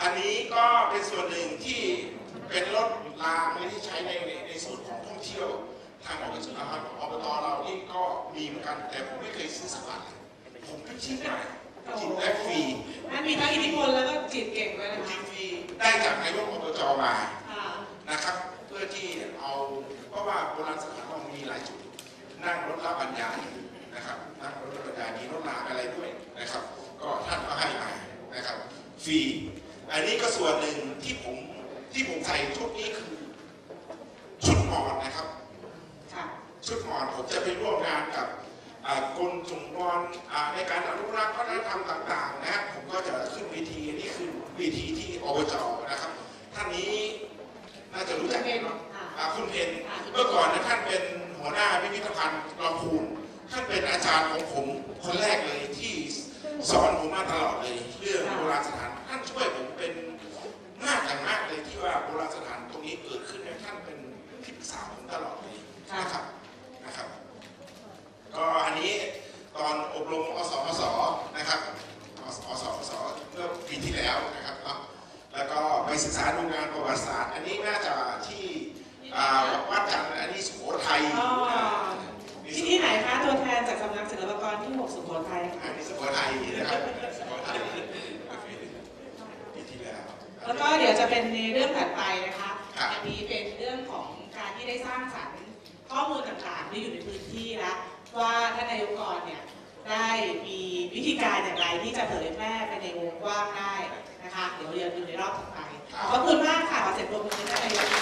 E: อันนี้ก็เป็นส่วนหนึ่งที่เป็นรถรางที่ใช้ในส่วนของท่องเที่ยวทางอบตเรานี่ก็มีเหมือนกันแต่ผมไม่เคยซื้อสักบาทผมก็ฉีดไปฉีดได้ฟรี
D: นั่นมีทั้งอิทธิพลแล้วก็จิตเก่งด้วยนะ
E: ฉี
D: คะ
E: ดฟรีได้จากนายกอบจมา
D: ค่ะ
E: นะครับเพื่อที่เอาเพราะว่าโบราณสถานเรามีหลายจุดนั่งรถรับบรรยายนะครับนั่งรถรับบรรยายมีรถรางอะไรด้วยนะครับก็ท่านก็ให้มานะครับฟรีอันนี้ก็ส่วนหนึ่งที่ผมใส่ชุดนี้คือชุดหมอนนะครับ
D: ค่ะ
E: ชุดหมอนผมจะไปร่วมงานกับกรมจุงกรในการอนุรักษ์วัฒนธรรมต่างๆนะผมก็จะขึ้นเวทีนี่คือเวทีที่อบจนะครับท่านนี้น่าจะรู้จักเนาะคุณเพนเมื่อก่อนนะท่านเป็นหัวหน้าพิพิธภัณฑ์ลำพูนท่านเป็นอาจารย์ของผมคนแรกเลยที่สอนผมมาตลอดเลยเรื่องโบราณสถานท่านช่วยผมเป็นมากอย่างมากเลยที่ว่าโบราณสถานตรงนี้เกิดขึ้นเนี่ยท่านเป็นที่ปรึกษาผมตลอดเลยนะครับก็อันนี้ตอนอบรมอสมสนะครับอสมสเมื่อปีที่แล้วนะครับแล้วก็ไปศึกษาดูงานประวัติศาสตร์อันนี้น่าจะที่วัดจันทร์อันนี้สุโขทัย
D: ที่ไหนคะตัวแทนจากสำนักศิลปากรที่ 6 สุโขทัย
E: อันนี้สุโขทัยนะครับสุโขทัยปีที่แล้ว
D: แล้วก็เดี๋ยวจะเป็นในเรื่องถัดไปนะคะอันนี้เป็นเรื่องของการที่ได้สร้างสรรค์ข้อมูลต่างๆที่อยู่ในพื้นที่แล้วว่าท่านนายกกรเนี่ยได้มีวิธีการอย่างไรที่จะเผยแพร่ไปในวงกว้างได้นะคะเดี๋ยวเรียนดูในรอบถัดไปขอบคุณมากค่ะขอเสียงปรบมือให้ท่านนายก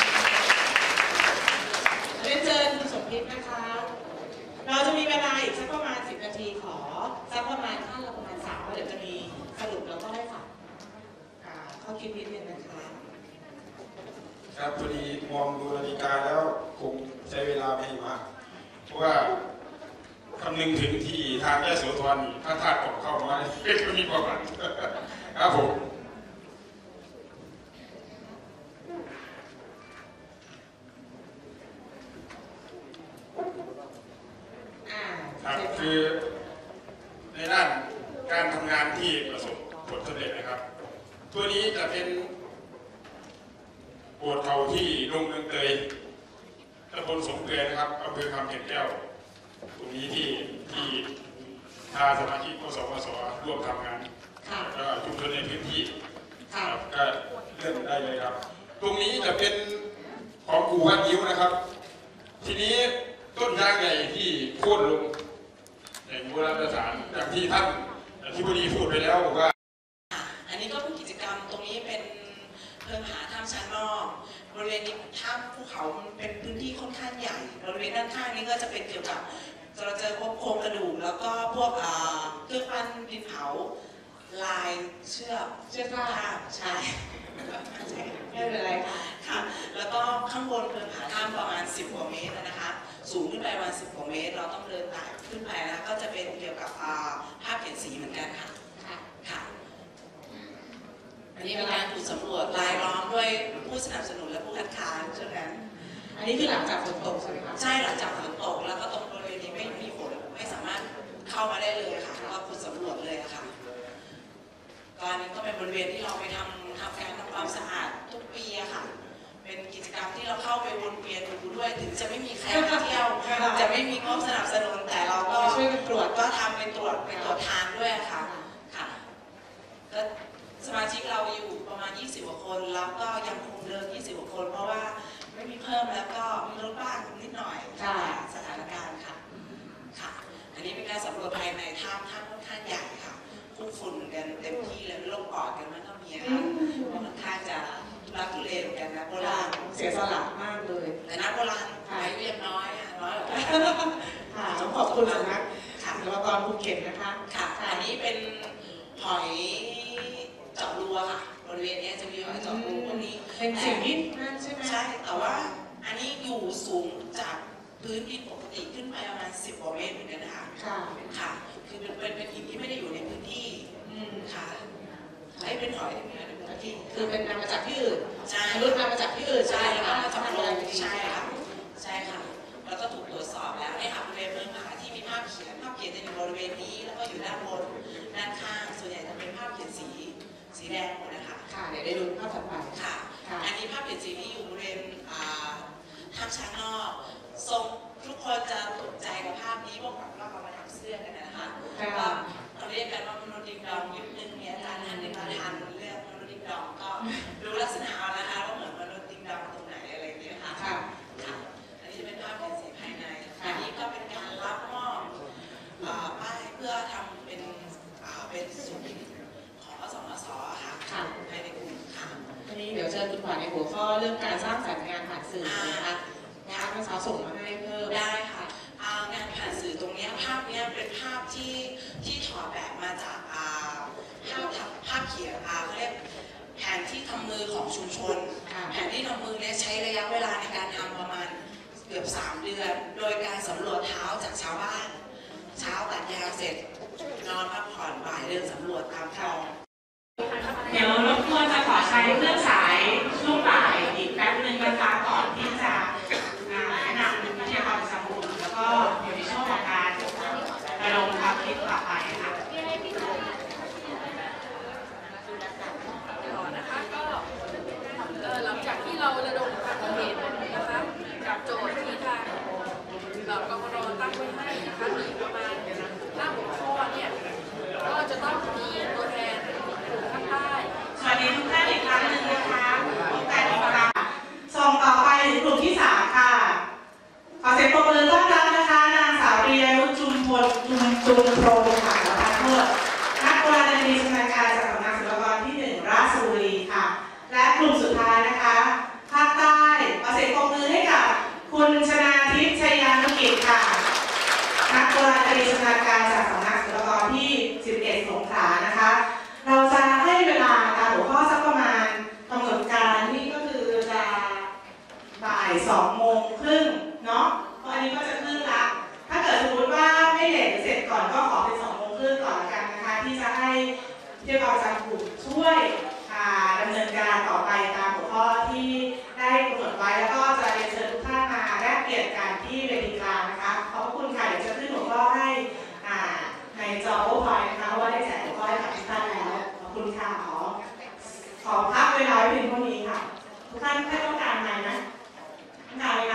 D: เรียนเชิญคุณสมพิษนะคะเราจะมีเวลาอีกสักประมาณ10 นาทีขอสักประมาณท่านละประมาณ3แล้วเดี๋ยวจะมีสรุปแล้วก็ให้ฝากข้อคิดนิดนึงนะคะ
F: ครับพอดีมองดูนาฬิกาแล้วคงใช้เวลาไม่มากเพราะว่าคำนึงถึงที่ทางยโสธรนี่พระธาตุของเข้ามาก็มีประวัติครับผมครับคือในด้านการทำงานที่ประสบผลสำเร็จนะครับตัวนี้จะเป็นโบสถ์เก่าที่ลงเมืองเตยตำบลสงเกลือนะครับอำเภอคำเข็ดแก้วตรงนี้ที่ทางสมาชิกกสวสร่วมทำงานก็ชุมชนในพื้นที่ก็เลื่อนได้เลยครับตรงนี้จะเป็นของกู่วัดยิ้วนะครับทีนี้ต้นยางใหญ่ที่โค่นลงในโบราณสถานอย่างที่ท่านที่พอดีพูดไปแล้วบอกว่า
H: อันนี้ก็เป็นกิจกรรมตรงนี้เป็นเพิ่มหาถ้ำชั้นนอกบริเวณนี้ถ้ำภูเขาเป็นพื้นที่ค่อนข้างใหญ่บริเวณด้านข้างนี้ก็จะเป็นเกี่ยวกับเราเจอพบโครงกระดูกแล้วก็พวกเครื่องปั้นดินเผาลายเชือกผ้าใช่
D: ไม่เป็นไร
H: ค่ะแล้วก็ข้างบนเพิ่มหาถ้ำประมาณ10 กว่าเมตรนะคะสูงขึ้นไปประมาณ10 กว่าเมตรเราต้องเดินไต่ขึ้นไปนะก็จะเป็นเกี่ยวกับภาพเขียนสีเหมือนกันค่ะค่ะอันนี้เป็นการถูกสำรวจรายล้อมด้วยผู้สนับสนุนและผู้คัดค้านเช่นนั้น
D: อันนี้คือหลังจากฝนตกใช่ไหมคะ
H: ใช่หลังจากฝนตกแล้วก็ตรงบริเวณนี้ไม่มีฝนไม่สามารถเข้ามาได้เลยค่ะแล้วก็ขุดสำรวจเลยค่ะตอนนี้ก็เป็นบริเวณที่เราไปทำการทำความสะอาดทุกปีอะค่ะเป็นกิจกรรมที่เราเข้าไปวนเวียนดูด้วยถึงจะไม่มีใครมาเที่ยวจะไม่มีงบสนับสนุนแต่เราก็
D: ช่วยกันตรวจ
H: ก็ทำเป็นตรวจทานด้วยค่ะก็สมาชิกเราอยู่ประมาณ20 กว่าคนแล้วก็ยังคงเดิม20 กว่าคนเพราะว่าไม่มีเพิ่มแล้วก็มีลดบ้างนิดหน่อยสถานการณ์ค่ะอันนี้เป็นการสำรวจภายในถ้ำค่อนข้างใหญ่ค่ะคุกฝุ่นกันเต็มที่เลยโรคปอดกันมันก็มีค่ะค่อนข้างจะรักทุเลเหมือนกันนะโบราณ
D: เสียสละมากเลย
H: แต่นักโบราณอายุยังน้อยกว่า
D: ต้องขอบคุณสำนักศิลปากรภูเก็ตนะคะ
H: อันนี้เป็นหอยเจาะรูค่ะบริเวณนี้จะมีหอยเจาะรูพวกนี้
D: เป็นสิ่งที่นั่นใช่ไหม
H: ใช่แต่ว่าอันนี้อยู่สูงจากพื้นดินปกติขึ้นไปประมาณ10 กว่าเมตรเหมือนกันนะคะค่ะคือเป็นหินที่ไม่ได้อยู่ในพื้นที่ค่ะไม่เป็นหอยในพื้นที่
D: คือเป็นนำมาจากที่อื่น
H: ใช่
D: รุ่นนำมาจากที่อื่น
H: ใช่แล้วก็มาจากโลกใช่ค่ะแล้วก็ถูกตรวจสอบแล้วในบริเวณเมืองผาที่มีภาพเขียนจะอยู่บริเวณนี้แล้วก็อยู่ด้านบนด้านข้างส่วนใหญ่จะเป็นภาพเขียนสีแดงหมดนะคะ
D: คุณขวัญในหัวข้อเรื่องการสร้างสรรค์งานผ่านสื่อนะคะเมื่อเช้าส่งมาให้เพิ่ม
H: ได้ค่ะงานผ่านสื่อตรงนี้ภาพนี้เป็นภาพที่ถอดแบบมาจากภาพเขียนเขาเรียกแผนที่ทำมือของชุมชนแผนที่ทำมือเนี่ยใช้ระยะเวลาในการทำประมาณเกือบ3 เดือน โดยการสำรวจเท้าจากชาวบ้านเช้าตัดยางเสร็จนอนพักผ่อนบ่ายเดินสำรวจตามคลอง
D: เดี๋ยวรบกวนจะขอใช้เครื่องสายช่วงบ่ายอีกแป๊บนึงนะคะก่อนที่จะแนะนำวิทยากรประจำกลุ่มแล้วก็อยู่ในช่วงของการระดมความคิดต่อไปค่ะ
G: นะคะก็หลังจากที่เราระดมความคิดเห็นนะคะกับโจทย์ที่ทางกกร.ตั้งไว้ให้นะคะมีประมาณ5 หัวข้อเนี่ยก็จะต้องมีตัวแทนภาคใต้
D: สวัสดีทุกท่านอีกครั้งหนึ่งนะคะพบกันอีกครั้งส่งต่อไปถึงกลุ่มที่3ค่ะขอเสียงปรบมือต้อนรับนะคะนางสาวปียนุชจุมพรค่ะประธานโทษนักโบราณคดีชำนาญการจากสำนักศิลปากรที่1ราชบุรีค่ะและกลุ่มสุดท้ายนะคะภาคใต้ขอเสียงปรบมือให้กับคุณชนาทิพย์ชัยยานุกิจค่ะนักโบราณคดีชำนาญการจากสำนักศิลปากรที่11สงขลานะคะเราจะให้เวลาตามหัวข้อสักประมาณกำหนดการนี่ก็คือจะบ่าย2:30เนาะเพราะอันนี้ก็จะครึ่งละถ้าเกิดสมมติว่าไม่เลทเสร็จก่อนก็ขอเป็น2:30ก่อนละกันนะคะที่จะให้ที่เราจะกลุ่มช่วยดำเนินการต่อไปตามหัวข้อที่ได้กำหนดไว้แล้วก็จะเรียนเชิญทุกท่านมาแลกเปลี่ยนกันที่เวทีกลางนะคะขอบคุณค่ะเดี๋ยวจะขึ้นหัวข้อให้ในจอ PowerPoint นะคะเพราะว่าได้แจกหัวข้อให้กับทุกท่านแล้วขอบคุณค่ะขอพักเวลาไว้เพียงเท่านี้ค่ะทุกท่านต้องการไหมนะต้องการไหม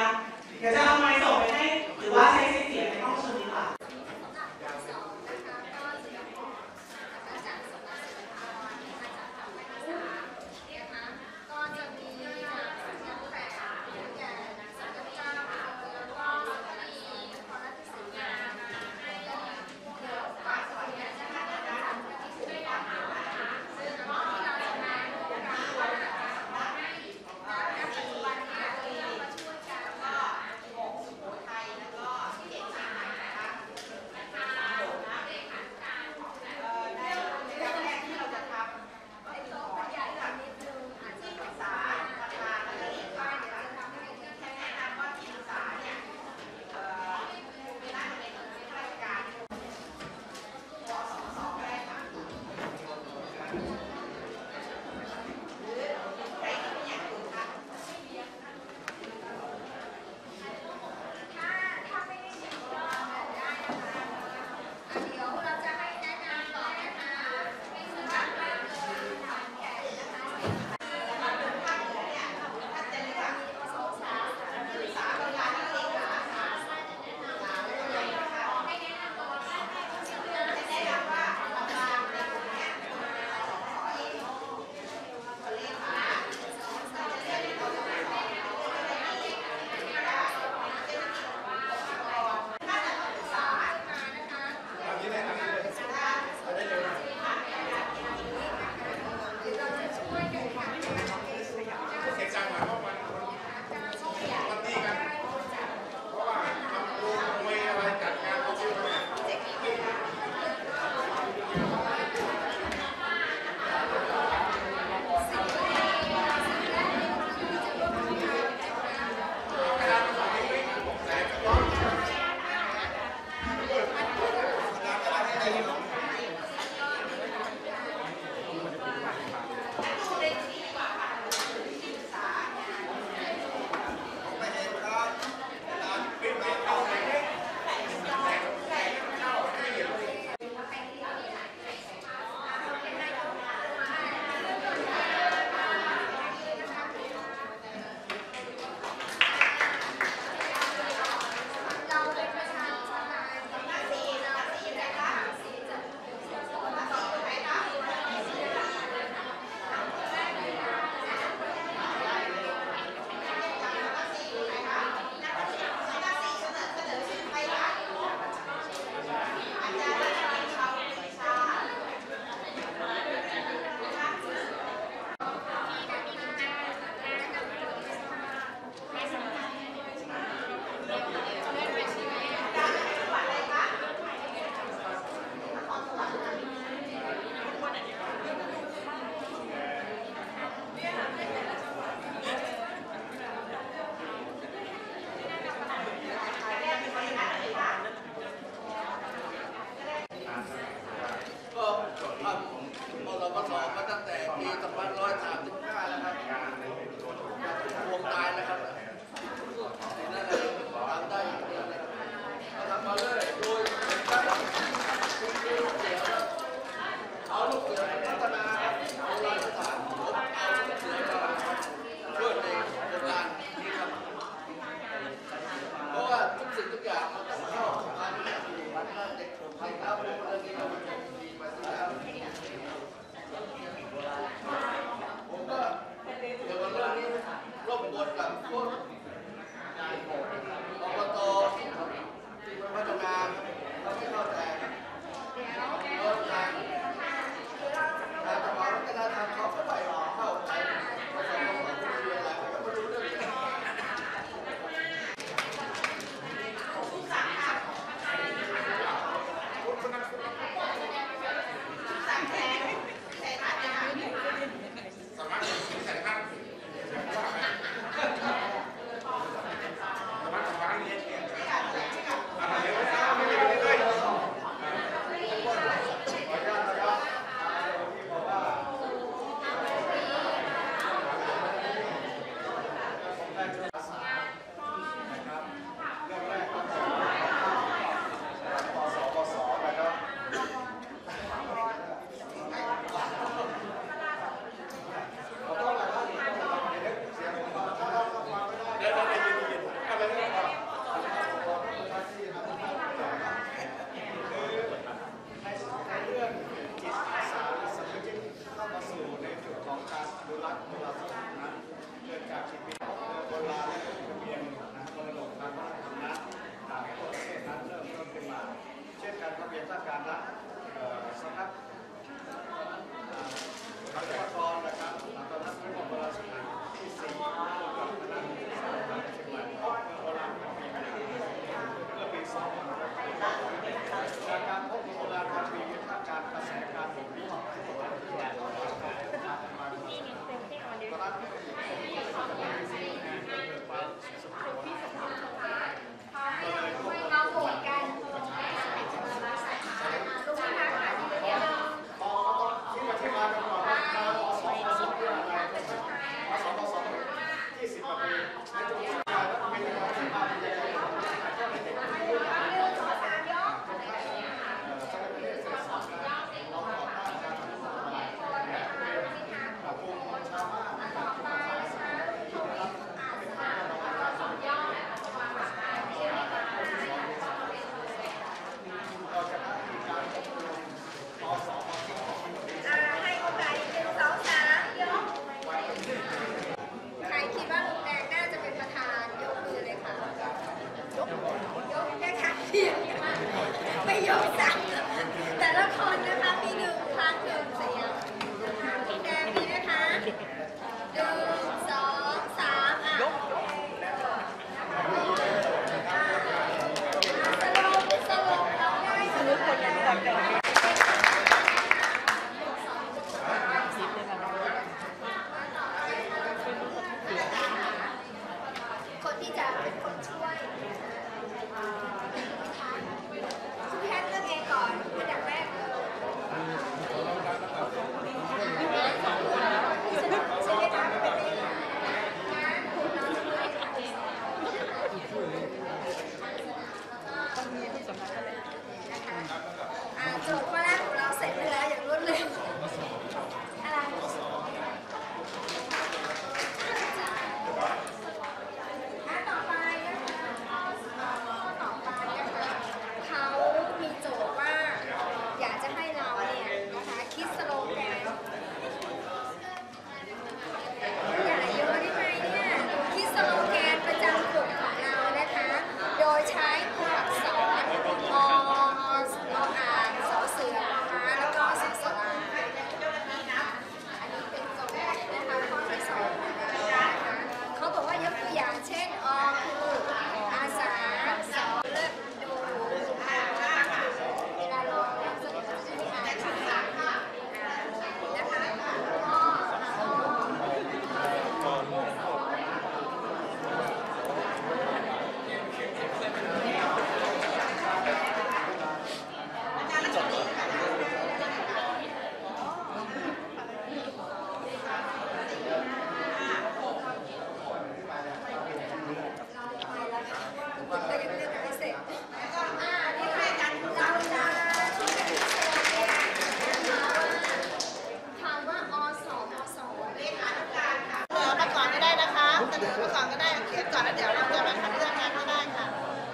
I: ก่อนก็ได้เขียนก่อนแล้วเดี๋ยวเราจะมาคัดเลือกกันก็ได้ค่ะ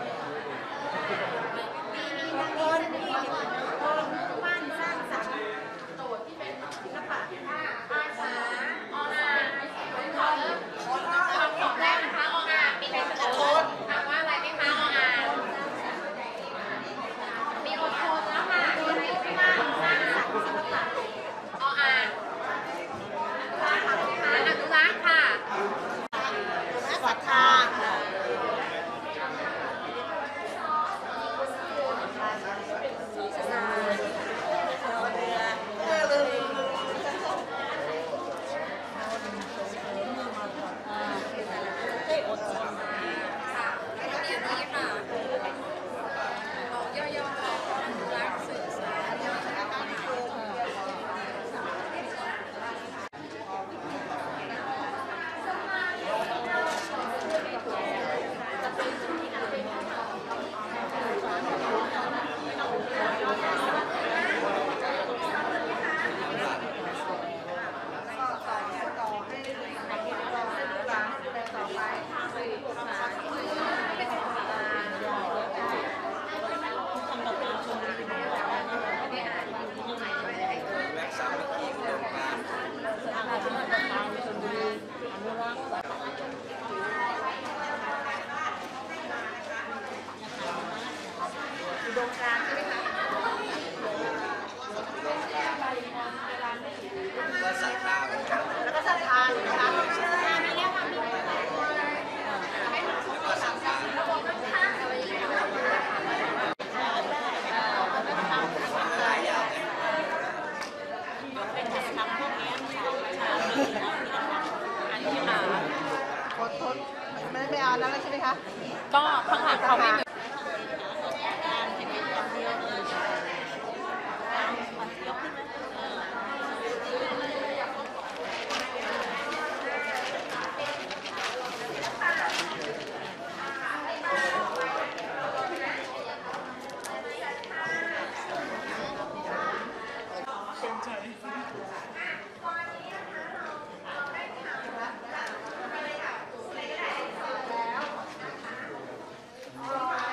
I: คนบ้านสร้างสรรค์โตที่เป็นศิลปะอาสาออนไลน์ของแรกนะคะออนไลน์มีใครเสนอถามว่าอะไรไหมคะออนไลน์มีอดทนแล้วค่ะมีอะไรที่บ้านสร้างสรรค์ศิลปะออนไลน์อนุรักษ์ค่ะศรัทธาอุดมการณ์ใช่ไหมคะแล้วก็ศรัทธาใช่ไหมคะแล้วก็ศรัทธามีแล้วค่ะมีแล้วก็ศรัทธาเป็นกิจกรรมพวกนี้อันนี้ค่ะอดทนไม่เอาแล้วใช่ไหมคะก็ข้างหลังเขาไม่มี
G: ค่ะ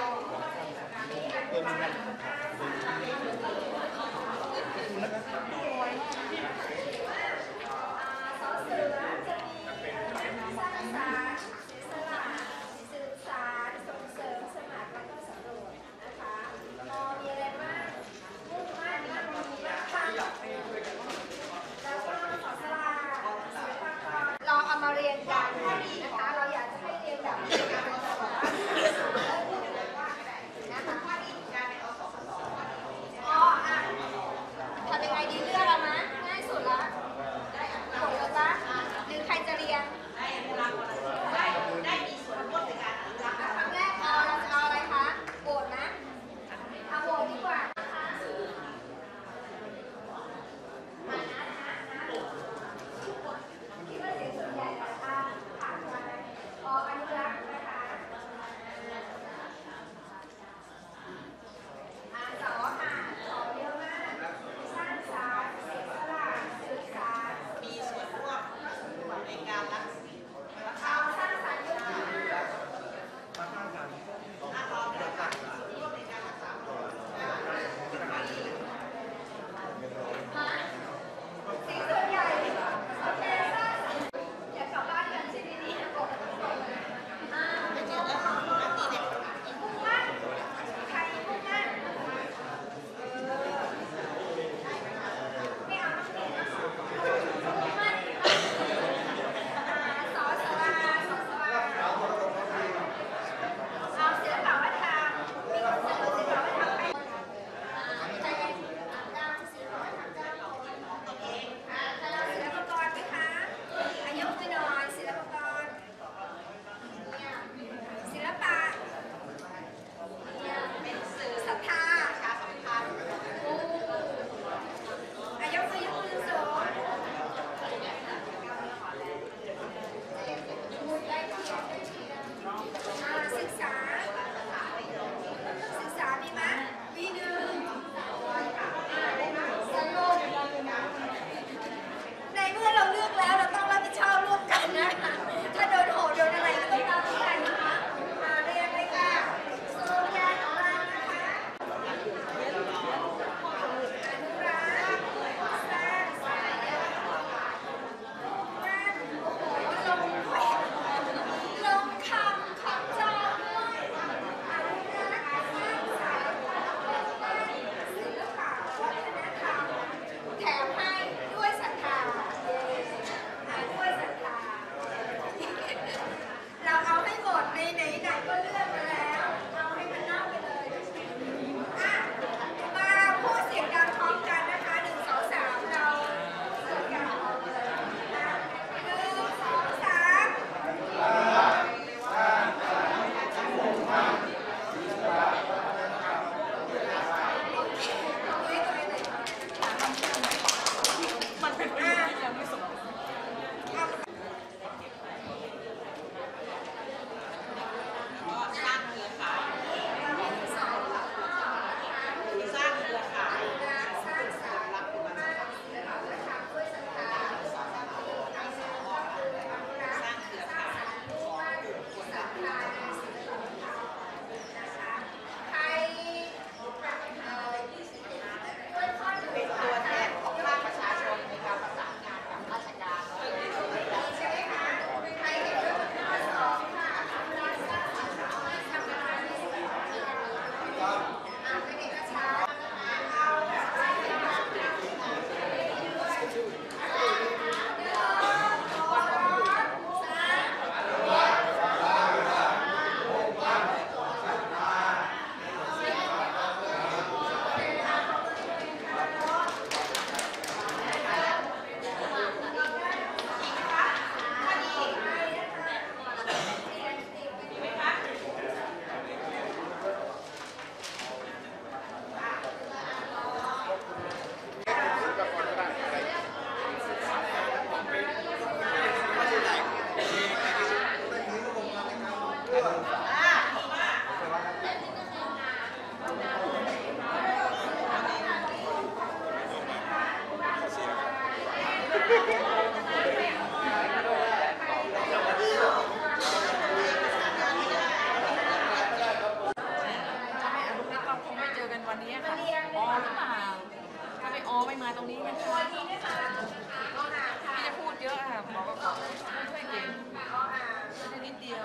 G: วันนี้ค่ะอ๋อหรือเปล่าถ้าไม่อ๋อไม่มาตรงนี้มันช่วยพี่จะพูดเยอะค่ะบอกว่าช่วยเก่งได้นิดเดียว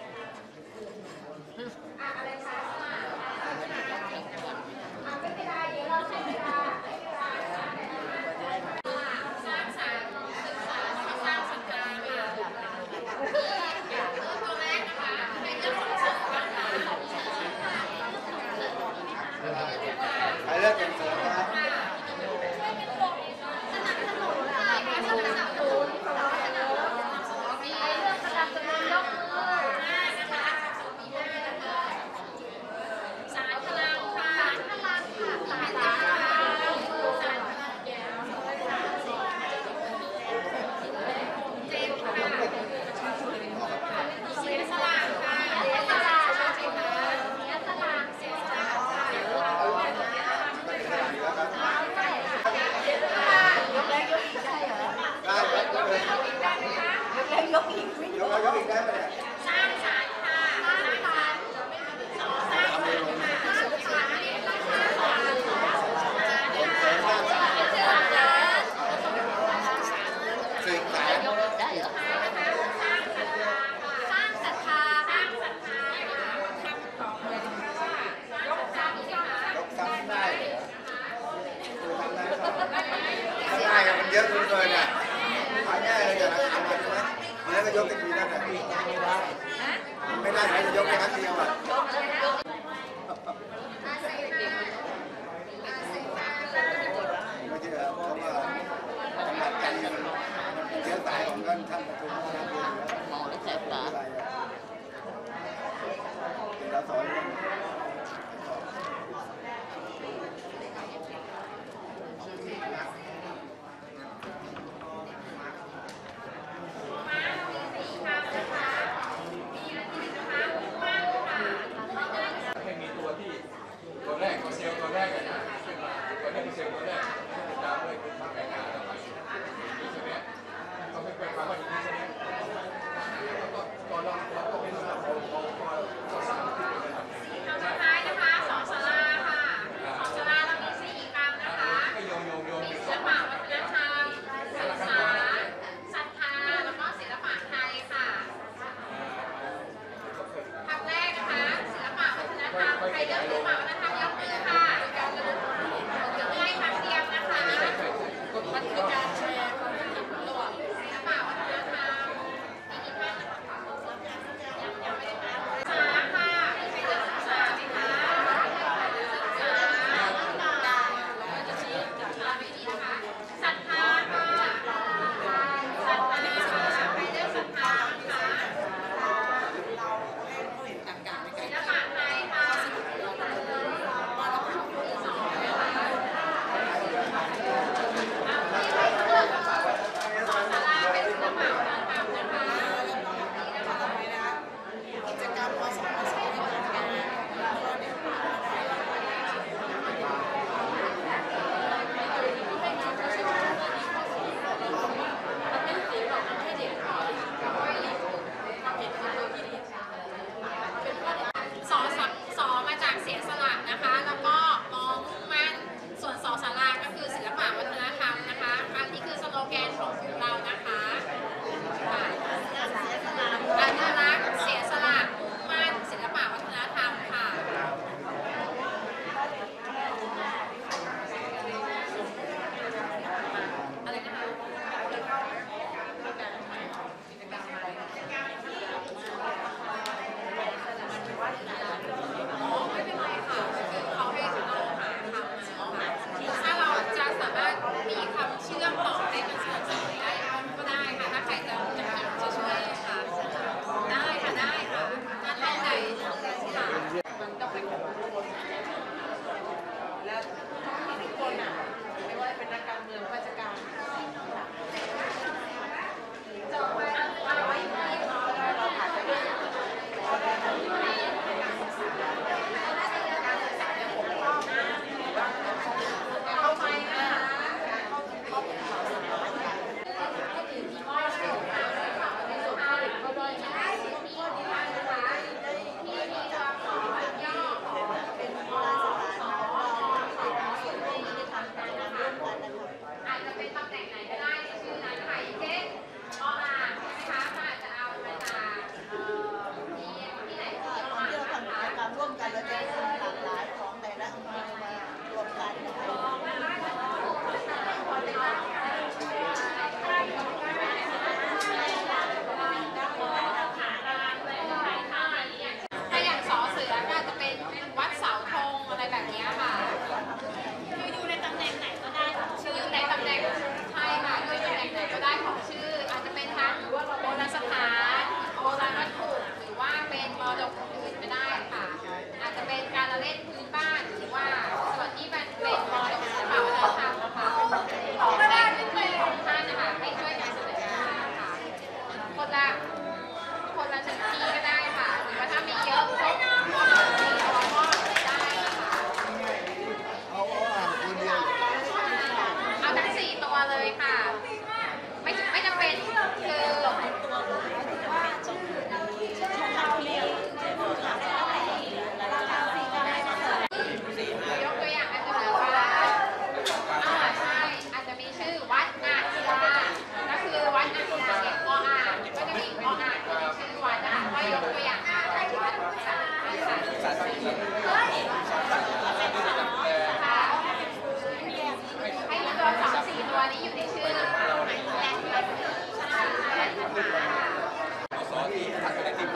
J: เลิกเป็นเสริมนะครับยกอีกได้ไหมเนี่ยสร้างสรรค์ค่ะสร้างสรรค์สร้างสรรค์ได้เหรอสร้างศรัทธาสร้างศรัทธาคำตอบเลยว่ายกซ้ำได้เหรอทำได้กันมันเยอะเกินอ่ะง่ายเลยแต่ละคำใช่ไหมแล้วก็ยกกันทีนั่นแหละไม่ได้ไม่ได้ยกแค่ครั้งเดียวอ่ะไม่เชื่อเพราะว่าจังหวัดจันทร์เชื้อสายของท่านประชุมนะครับมองแล้วแสบตาเราสอน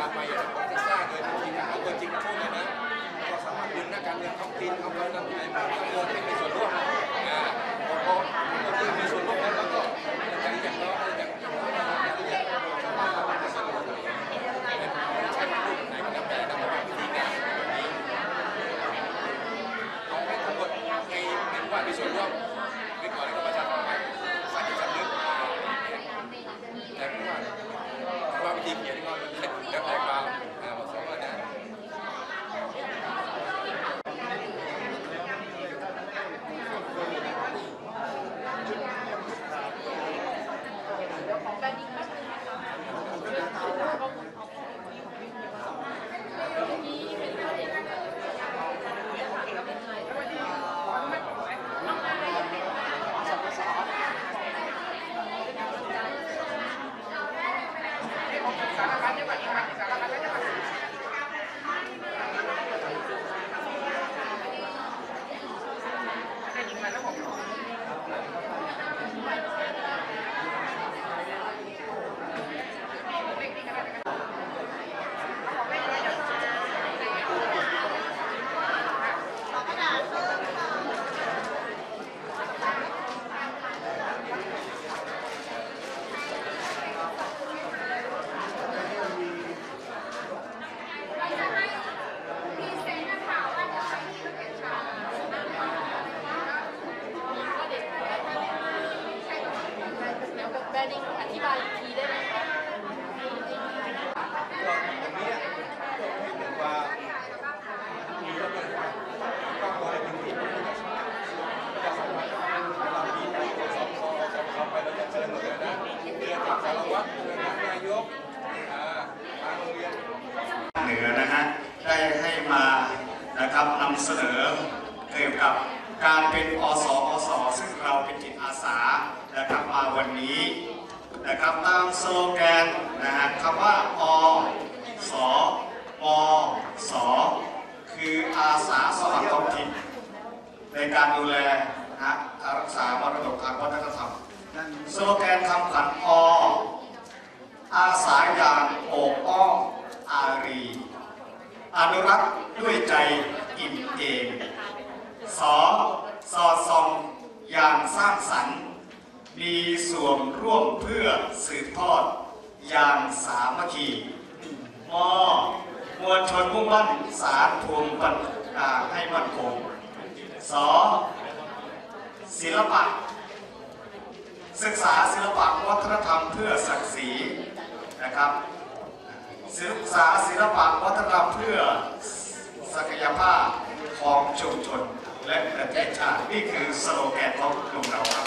K: ไปผมจะสร้างเลยจริงๆเอาตัวจริงมาพูดเลยนะก็สามารถดึงนักการเมืองท้องถิ่นเอาไปทำให้ตัวให้มีส่วนร่วมพอที่มีส่วนร่วมแล้วก็จะอย่างน้อยอย่างชาวบ้านก็จะสนุกใช้รูปไหนก็แล้วแต่แล้วก็วิธีการเอาให้ทั้งหมดให้เป็นว่ามีส่วนร่วมไม่ก่อนแล้วก็ประชาชนใส่สำนึกแต่ว่าวิธีเขียนก็แล้วแต่ความเหมาะสมนะ
L: เหนือนะฮะได้ให้มานะครับนำเสนอเกี่ยวกับการเป็นอสมสซึ่งเราเป็นจิตอาสานะครับมาวันนี้นะครับตามสโลแกนนะฮะคำว่าอสมสคืออาสาสมัครท้องถิ่นในการดูแลนะรักษามรดกทางวัฒนธรรมสโลแกนคำขวัญอาสาอย่างโอบอ้อมอารีอนุรักษ์ด้วยใจอิ่มเอมสอดส่องอย่างสร้างสรรค์มีส่วนร่วมเพื่อสืบทอดอย่างสามัคคีมวลชนมุ่งมั่นสารภูมิปัญญาให้มั่นคงสอศิลปะศึกษาศิลปะวัฒนธรรมเพื่อศักดิ์ศรีนะครับศึกษาศิลปะวัฒนธรรมเพื่อศักยภาพของชุมชนและประเทศชาตินี่คือสโลแกนของกลุ่มเราครับ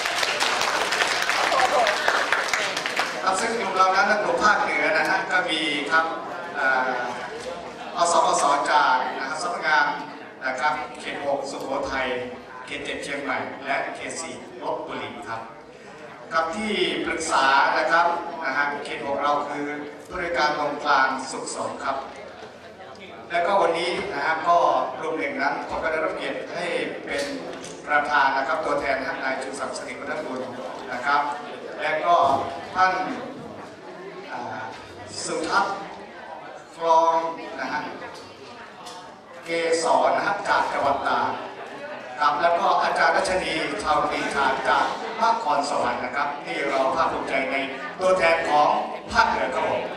L: ซึ่งกลุ่มเรานั้นกลุ่มภาคเหนือนะฮะก็มีครับอสมสจากนะครับสำนักงานนะครับเขต 6 สุโขทัยเขต 7 เชียงใหม่และเขต 4 ลพบุรีครับกับที่ปรึกษานะครับเขต 6 เราคือบริการตรงกลางสุขสมครับและก็วันนี้ก็รวมหนึ่งนั้นผมก็ได้รับเกียรติให้เป็นประธานนะครับตัวแทนท่านนายจุศักดิ์ สิริวัฒนกุลนะครับและก็ท่านสุทัศน์ฟลองเกศรจากจังหวัดตากครับแล้วก็อาจารย์รัชนีชาวปีชาจากนครสวรรค์นะครับที่เราภาคภูมิใจในตัวแทนของภาคเหนือครับผม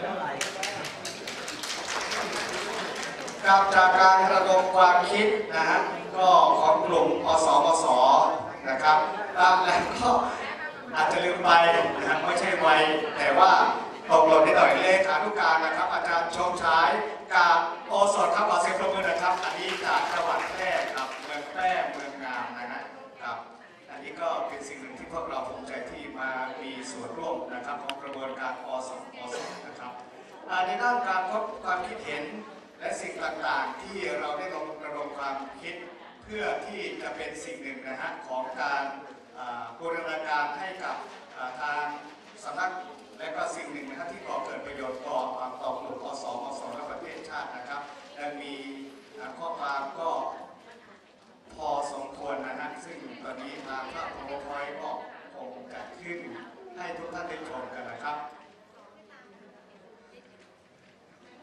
L: จากการระดมความคิดก็ของกลุ่มอสมสนะครับแล้วก็อาจจะลืมไปไม่ใช่วัยแต่ว่าตกหล่นนิดหน่อยเลขานุการนะครับอาจารย์ชมชายกาโอสถครับขอเสียงปรบมือนะครับอันนี้จากจังหวัดแพร่ครับเมืองแพร่เมืองงามนะครับอันนี้ก็เป็นสิ่งหนึ่งที่พวกเราภูมิใจที่มามีส่วนร่วมนะครับของกระบวนการอสมนะครับในด้านการพบความคิดเห็นและสิ่งต่างๆที่เราได้ลงระดมความคิดเพื่อที่จะเป็นสิ่งหนึ่งของการบูรณาการให้กับทางสำนักและก็สิ่งหนึ่งที่ก่อเกิดประโยชน์ต่อกลุ่มอสมสและประเทศชาตินะครับและมีข้อความก็พอสมควรซึ่งตอนนี้ทางภาคโพลพอยก็คงจัดขึ้นให้ทุกท่านได้ชมกันนะครับ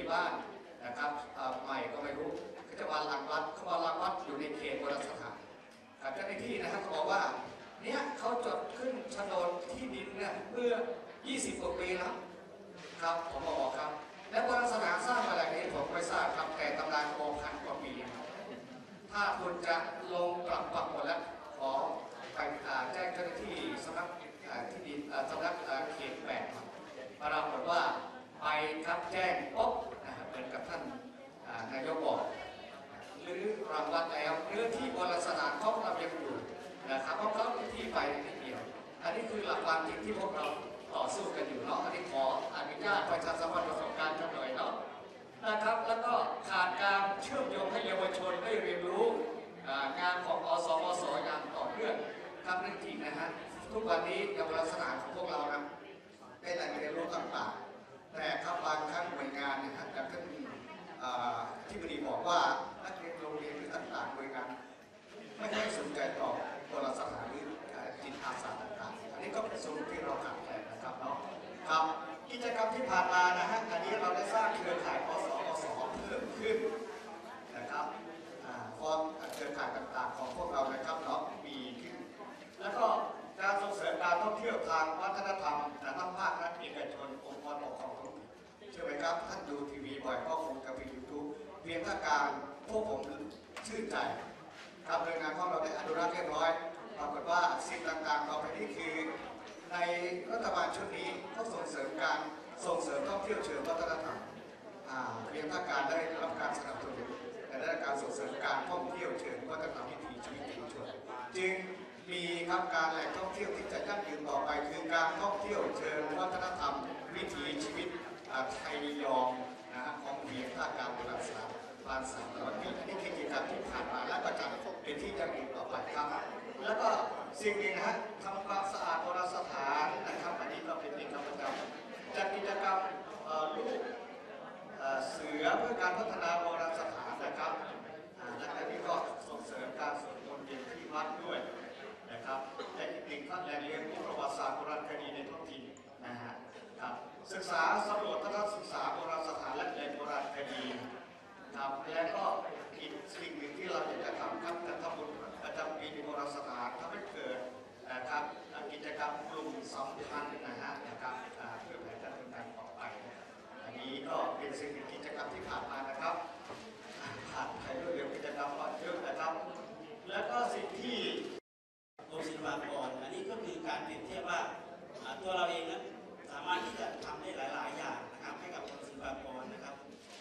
L: บ้านนะครับใหม่ก็ไม่รู้ก็จะวางหลังวัดเขาวางหลังวัดอยู่ในเขตโบราณสถานเจ้าหน้าที่นะครับเขาบอกว่าเนี่ยเขาจดขึ้นโฉนดที่ดินเนี่ยเมื่อ 20 กว่าปีแล้วครับผมบอกครับและโบราณสถานสร้างมาแบบนี้ผมไม่ทราบครับแต่ตำนานโบราณกว่าปีถ้าคุณจะลงกลับปักหมดแล้วขอไปแจ้งเจ้าหน้าที่สำนักที่ดินสำนักเขต8ปรากฏว่าไปครับแจ้งปุ๊บเหมือนกับท่านนายกบอกหรือรางวัลแล้วเนื้อที่โบราณสถานของเรายังอยู่นะครับเพราะเขาที่ไปนิดเดียวอันนี้คือหลักความจริงที่พวกเราต่อสู้กันอยู่เนาะอันนี้ขออนุญาตประชาสัมพันธ์ประสบการณ์กันหน่อยเนาะนะครับแล้วก็ขาดการเชื่อมโยงให้เยาวชนได้เรียนรู้งานของอสมสอย่างต่อเนื่องครับเรื่องจริงนะฮะทุกวันนี้เยาวชนของพวกเรานะได้แหล่งเรียนรู้ต่างๆแต่ครับบางครั้งหน่วยงานนะครับอย่างท่านที่บดีบอกว่านักเรียนโรงเรียนหรือต่างๆหน่วยงานไม่ได้สนใจต่อโบราณสถานหรือจิตอาสาต่างๆอันนี้ก็เป็นส่วนที่เราขาดแคลนนะครับเนาะครับกิจกรรมที่ผ่านมานะฮะอันนี้เราได้สร้างเครือข่ายอสมสเพิ่มขึ้นนะครับฟอร์มเครือข่ายต่างๆของพวกเรานะครับเนาะมีขึ้นแล้วก็การส่งเสริมการท่องเที่ยวทางวัฒนธรรมทั้งภาครัฐเอกชนองค์กรปกครองท้องถิ่นใช่ไหมครับท่านดูทีวีบ่อยก็คงจะมียูทูบเพียงถ้าการพวกผมชื่นใจครับโดยงานของเราได้อนุรักษ์เรียบร้อยปรากฏว่าสิ่งต่างๆต่อไปนี้คือในรัฐบาลชุดนี้ก็ส่งเสริมท่องเที่ยวเชิงวัฒนธรรมเพียงถ้าการได้รับการสนับสนุนและได้รับการส่งเสริมการท่องเที่ยวเชิงวัฒนธรรมวิถีชีวิตชุมชนจึงมีครับการแหล่งท่องเที่ยวที่จะยั่งยืนต่อไปคือการท่องเที่ยวเชิงวัฒนธรรมวิถีชีวิตไทยนิยมของเพียงท่าการโบราณสถานบ้าน300 ปีอันนี้คือกิจกรรมที่ผ่านมาและก็จะเป็นที่ยั่งยืนต่อไปครับแล้วก็สิ่งหนึ่งนะฮะทำความสะอาดโบราณสถานนะครับอันนี้ก็เป็นกิจกรรมประจำจัดกิจกรรมลูกเสือเพื่อการพัฒนาโบราณสถานนะครับและอันนี้ก็ส่งเสริมการสวดมนต์เย็นที่วัดด้วยนะครับและอีกหนึ่งขั้นแหล่งเรียนรู้ประวัติศาสตร์โบราณคดีในท้องถิ่นนะฮะครับศึกษาสำรวจทัศนศึกษาโบราณสถานและแหล่งโบราณคดีครับและก็อีกสิ่งหนึ่งที่เราอยากจะทำครับจะทำบุญประจำปีโบราณสถานทำให้เกิดนะครับกิจกรรมกลุ่มสัมพันธ์นะครับเพื่อแผนการดำเนินการต่อไปอันนี้ก็เป็นสิ่งกิจกรรมที่ผ่านมานะครับผ่านไปด้วยเรื่องกิจกรรมเยอะนะครับแล้วก็สิ่งที่
M: กรมศิลปากรอันนี้ก็คือการเปรียบเทียบว่าตัวเราเองนั้นสามารถที่จะทำได้หลายๆอย่างนะครับให้กับกรมศิลปากรนะครับ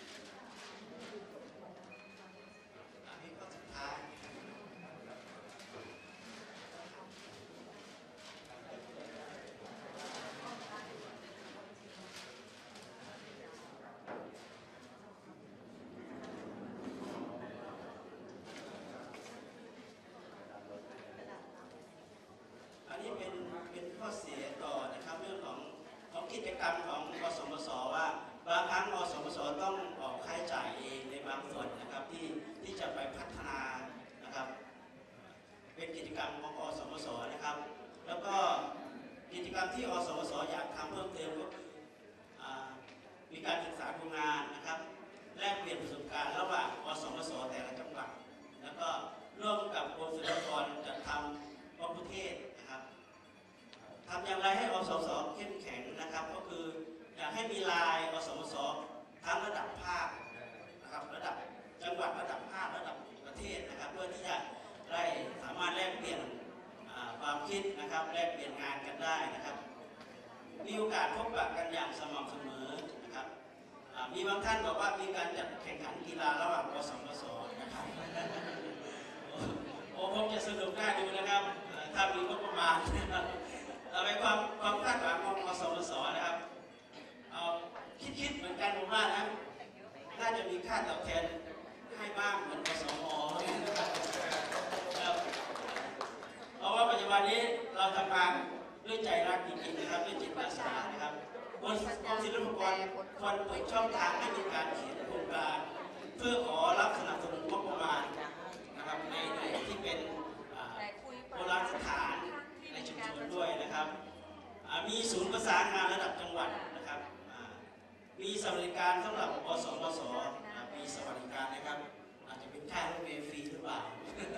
M: อันนี้ก็สุดท้ายอันนี้เป็นข้อเสียต่อนะครับเรื่องของกิจกรรมของอสมสว่าบางครั้งอสมสต้องออกค่าใช้จ่ายเองในบางส่วนนะครับที่จะไปพัฒนานะครับเป็นกิจกรรมของอสมสนะครับแล้วก็กิจกรรมที่อสมสอยากทำเพิ่มเติมก็มีการศึกษาดูงานนะครับแลกเปลี่ยนประสบการณ์ระหว่างอสมสแต่ละจังหวัดแล้วก็ร่วมกับกรมศิลปากรจัดทำประเทศนะครับทำอย่างไรให้อสมสเข้มแข็งนะครับก็คืออยากให้มีลายอสมสทั้งระดับภาคนะครับระดับจังหวัดระดับภาคระดับประเทศนะครับเพื่อที่จะได้สามารถแลกเปลี่ยนความคิดนะครับแลกเปลี่ยนงานกันได้นะครับมีโอกาสพบปะกันอย่างสม่ำเสมอนะครับมีบางท่านบอกว่ามีการจัดแข่งขันกีฬาระหว่างอสมสนะครับโอ้คงจะสนุกน่าดูนะครับถ้ามีงบประมาณเราไปความคาดหวังของอสมสนะครับเอาคิดเหมือนกันผมว่านะน่าจะมีค่าตอบแทนให้บ้างเหมือนอสมเพราะว่าปัจจุบันนี้เราทำงานด้วยใจรักจริงๆนะครับด้วยจิตอาสานะครับกรมศิลปากรควรเปิดช่องทางให้มีการเขียนโครงการเพื่อขอรับสนับสนุนงบประมาณนะครับในที่เป็นโบราณสถานในชุมชนด้วยนะครับมีศูนย์ประสานงานระดับจังหวัดนะครับมีมีสวัสดิการสำหรับอสมสมีสวัสดิการนะครับอาจจะเป็นค่ารถเมล์ฟรีหรือเปล่า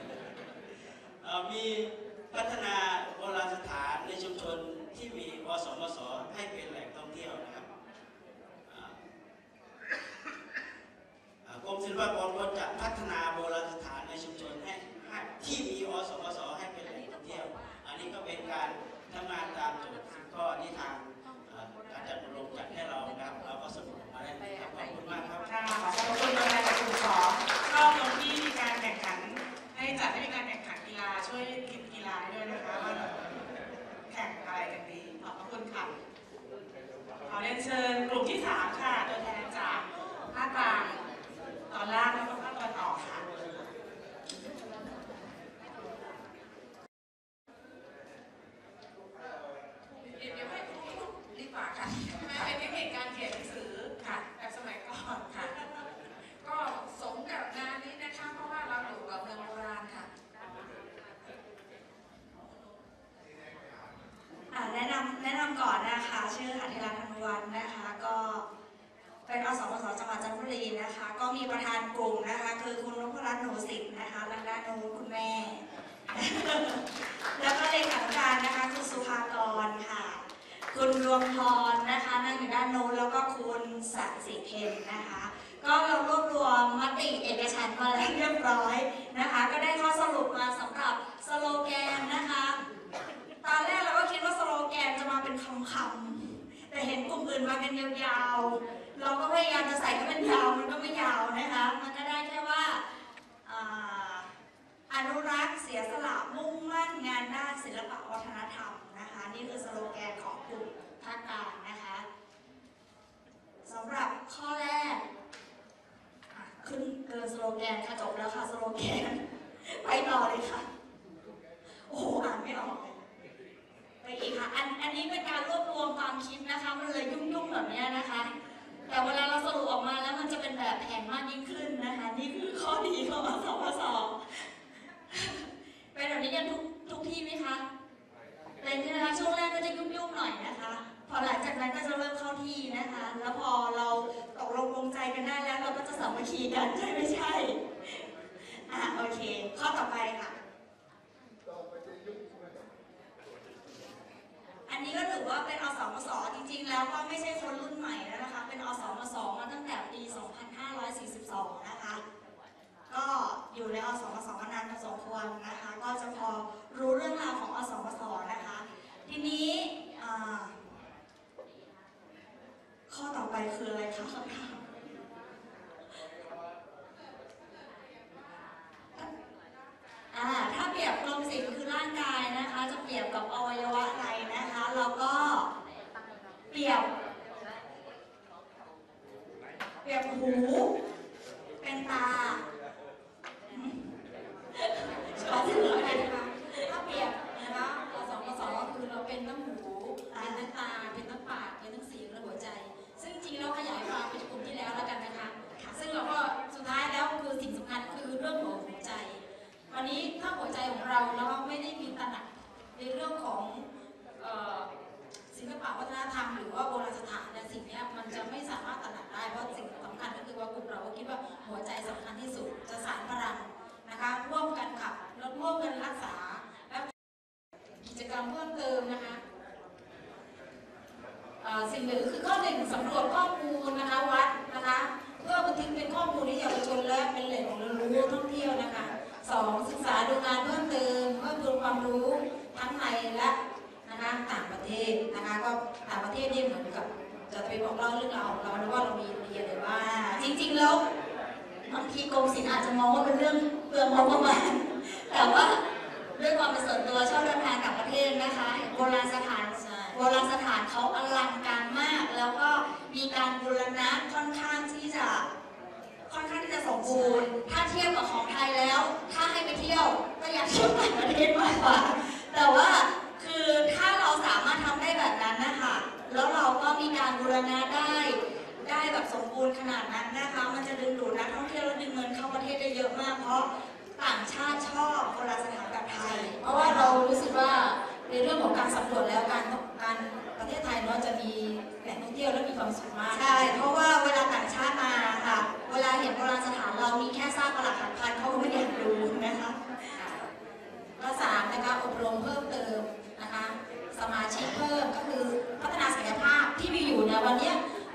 M: มีพัฒนาโบราณสถานในชุมชนที่มีอสมสให้เป็นแหล่งท่องเที่ยวนะครับกรมศิลปากรก็จะพัฒนาโบราณสถานในชุมชนให้ที่มีอสมสให้เป็นแหล่งท่องเที่ยวอันนี้ก็เป็นการทำงานตามโจทย์ข้อที่ทางการจัดอบรมจัดให้เรานะครับเราก็สรุปออกมาได้เลยครับขอบคุณมากครับ
D: ค่ะขอบคุณตัวแทนจากกลุ่มสองก็ตรงที่มีการแข่งขันให้จัดให้มีการแข่งขันกีฬาช่วยทีมกีฬาด้วยนะคะว่าแข่งอะไรกันดีขอบคุณค่ะขอเรียนเชิญกลุ่มที่3ค่ะตัวแทนจากภาคกลางตอนล่างและภาคตะวันออกค่ะ
G: เดี๋ยวให้คุณพูดดีกว่าค่ะ
D: เป็นเทคนิคการเขียนหนังสือค่ะแบบสมัยก่อนค่ะ
G: ก็สมกับงานนี้นะคะเพราะว่าเราอยู่กับเมืองโบราณค่ะ
I: แนะนำก่อนนะคะชื่อหัตถราธนวันนะคะก็เป็นอสมสจังหวัดจันทบุรีนะคะก็มีประธานกลุ่มนะคะคือคุณนพรัตน์หนูสิทธิ์นะคะและด้านโน้นคุณแม่ แล้วก็เลขาธิการนะคะคุณสุภากรค่ะคุณรวมพรนะคะนั่งอยู่ด้านโน้นแล้วก็คุณสัตย์สิเพนนะคะก็เรารวบรวมมติเอกฉันท์มาแล้วเรียบร้อยนะคะก็ได้ข้อสรุปมาสำหรับสโลแกนนะคะตอนแรกเราก็คิดว่าสโลแกนจะมาเป็นคำๆแต่เห็นกลุ่มอื่นมากันยาวๆเราก็พยายามจะใส่ให้มันยาวมันก็ไม่ยาวนะคะมันก็ได้แค่ว่าอนุรักษ์เสียสละมุ่งมั่นงานด้านศิลปะวัฒนธรรมนะคะนี่คือสโลแกนของกลุ่มภาคกลางนะคะสำหรับข้อแรกขึ้นสโลแกนค่ะจบแล้วค่ะสโลแกนไปต่อเลยค่ะโอ้โหอ่านไม่ออกไปอีกค่ะอันนี้เป็นการรวบรวมความคิดนะคะมันเลยยุ่งๆแบบนี้นะคะแต่เวลาเราสรุปออกมาแล้วมันจะเป็นแบบแผนมากยิ่งขึ้นนะคะนี่คือข้อดีของอสมสเป็นแบบนี้กันทุกที่ไหมคะเป็นใช่ไหมคะช่วงแรกก็จะยุ่งๆหน่อยนะคะพอหลังจากนั้นก็จะเริ่มเข้าที่นะคะแล้วพอเราตกลงปรงใจกันได้แล้วเราก็จะสามัคคีกันใช่ไม่ใช่โอเคข้อต่อไปค่ะอันนี้ก็ถือว่าเป็นอสมสจริงๆแล้วก็ไม่ใช่คนรุ่นใหม่แล้วนะคะเป็นอสมสมาตั้งแต่ปี 2542 นะคะก็อยู่ในอสมสมานานพอสมควรนะคะก็จะพอรู้เรื่องราวของอสมสนะคะทีนี้ข้อต่อไปคืออะไรคะคำถามถ้าเปรียบกรมศิลป์คือร่างกายนะคะจะเปรียบกับอวัยวะใดนะคะแล้วก็เปรียบหูเป็นตาขอเสนอเลยนะคะถ้าเปรียบนะคะอสมสคือเราเป็นทั้งหูเป็นทั้งตาเป็นทั้งปากเป็นทั้งเสียงและหัวใจซึ่งจริงเราขยายความไปกลุ่มที่แล้วกันนะคะซึ่งเราก็สุดท้ายแล้วคือสิ่งสำคัญคือเรื่องของหัวใจวันนี้ถ้าหัวใจของเราแล้วไม่ได้มีตระหนักในเรื่องของศิลปะวัฒนธรรมหรือว่าโบราณสถานในสิ่งนี้มันจะไม่สามารถตระหนักได้เพราะสิ่งสำคัญก็คือว่ากลุ่มเราคิดว่าหัวใจสำคัญที่สุดจะสานพลังนะคะร่วมกันขับแล้วร่วมกันรักษาและกิจกรรมเพิ่มเติมนะคะสิ่งหนึ่งคือข้อ 1สำรวจข้อมูลนะคะวัดนะคะเพื่อบันทึกเป็นข้อมูลที่เยาวชนและเป็นแหล่งเรียนรู้ท่องเที่ยวนะคะ2ศึกษาดูงานเพิ่มเติมเพิ่มพูนความรู้ทั้งในและนะคะต่างประเทศนะคะก็ต่างประเทศนี่เหมือนกับจะไปบอกเล่าเรื่องราวของเราว่าเรามีอะไรบ้างจริงๆแล้วบางทีกรมศิลป์อาจจะมองว่าเป็นเรื่องเปลืองงบประมาณแต่ว่าด้วยความเป็นส่วนตัวชอบเดินทางต่างประเทศนะคะโบราณสถานเขาอลังการมากแล้วก็มีการบูรณะค่อนข้างที่จะสมบูรณ์ถ้าเทียบกับของไทยแล้วถ้าให้ไปเที่ยวก็อยากเที่ยวต่างประเทศมากกว่าแต่ว่าคือถ้าเราสามารถทำได้แบบนั้นนะคะแล้วเราก็มีการบูรณะได้แบบสมบูรณ์ขนาดนั้นนะคะมันจะดึงดูดนักท่องเที่ยวและดึงเงินเข้าประเทศได้เยอะมากเพราะต่างชาติชอบโบราณสถานแบบไทยเพราะว่าเรารู้สึกว่าในเรื่องของการสำรวจแล้วการประเทศไทยเนาะจะมีแหล่งท่องเที่ยวและมีความสุขมากใช่เพราะว่า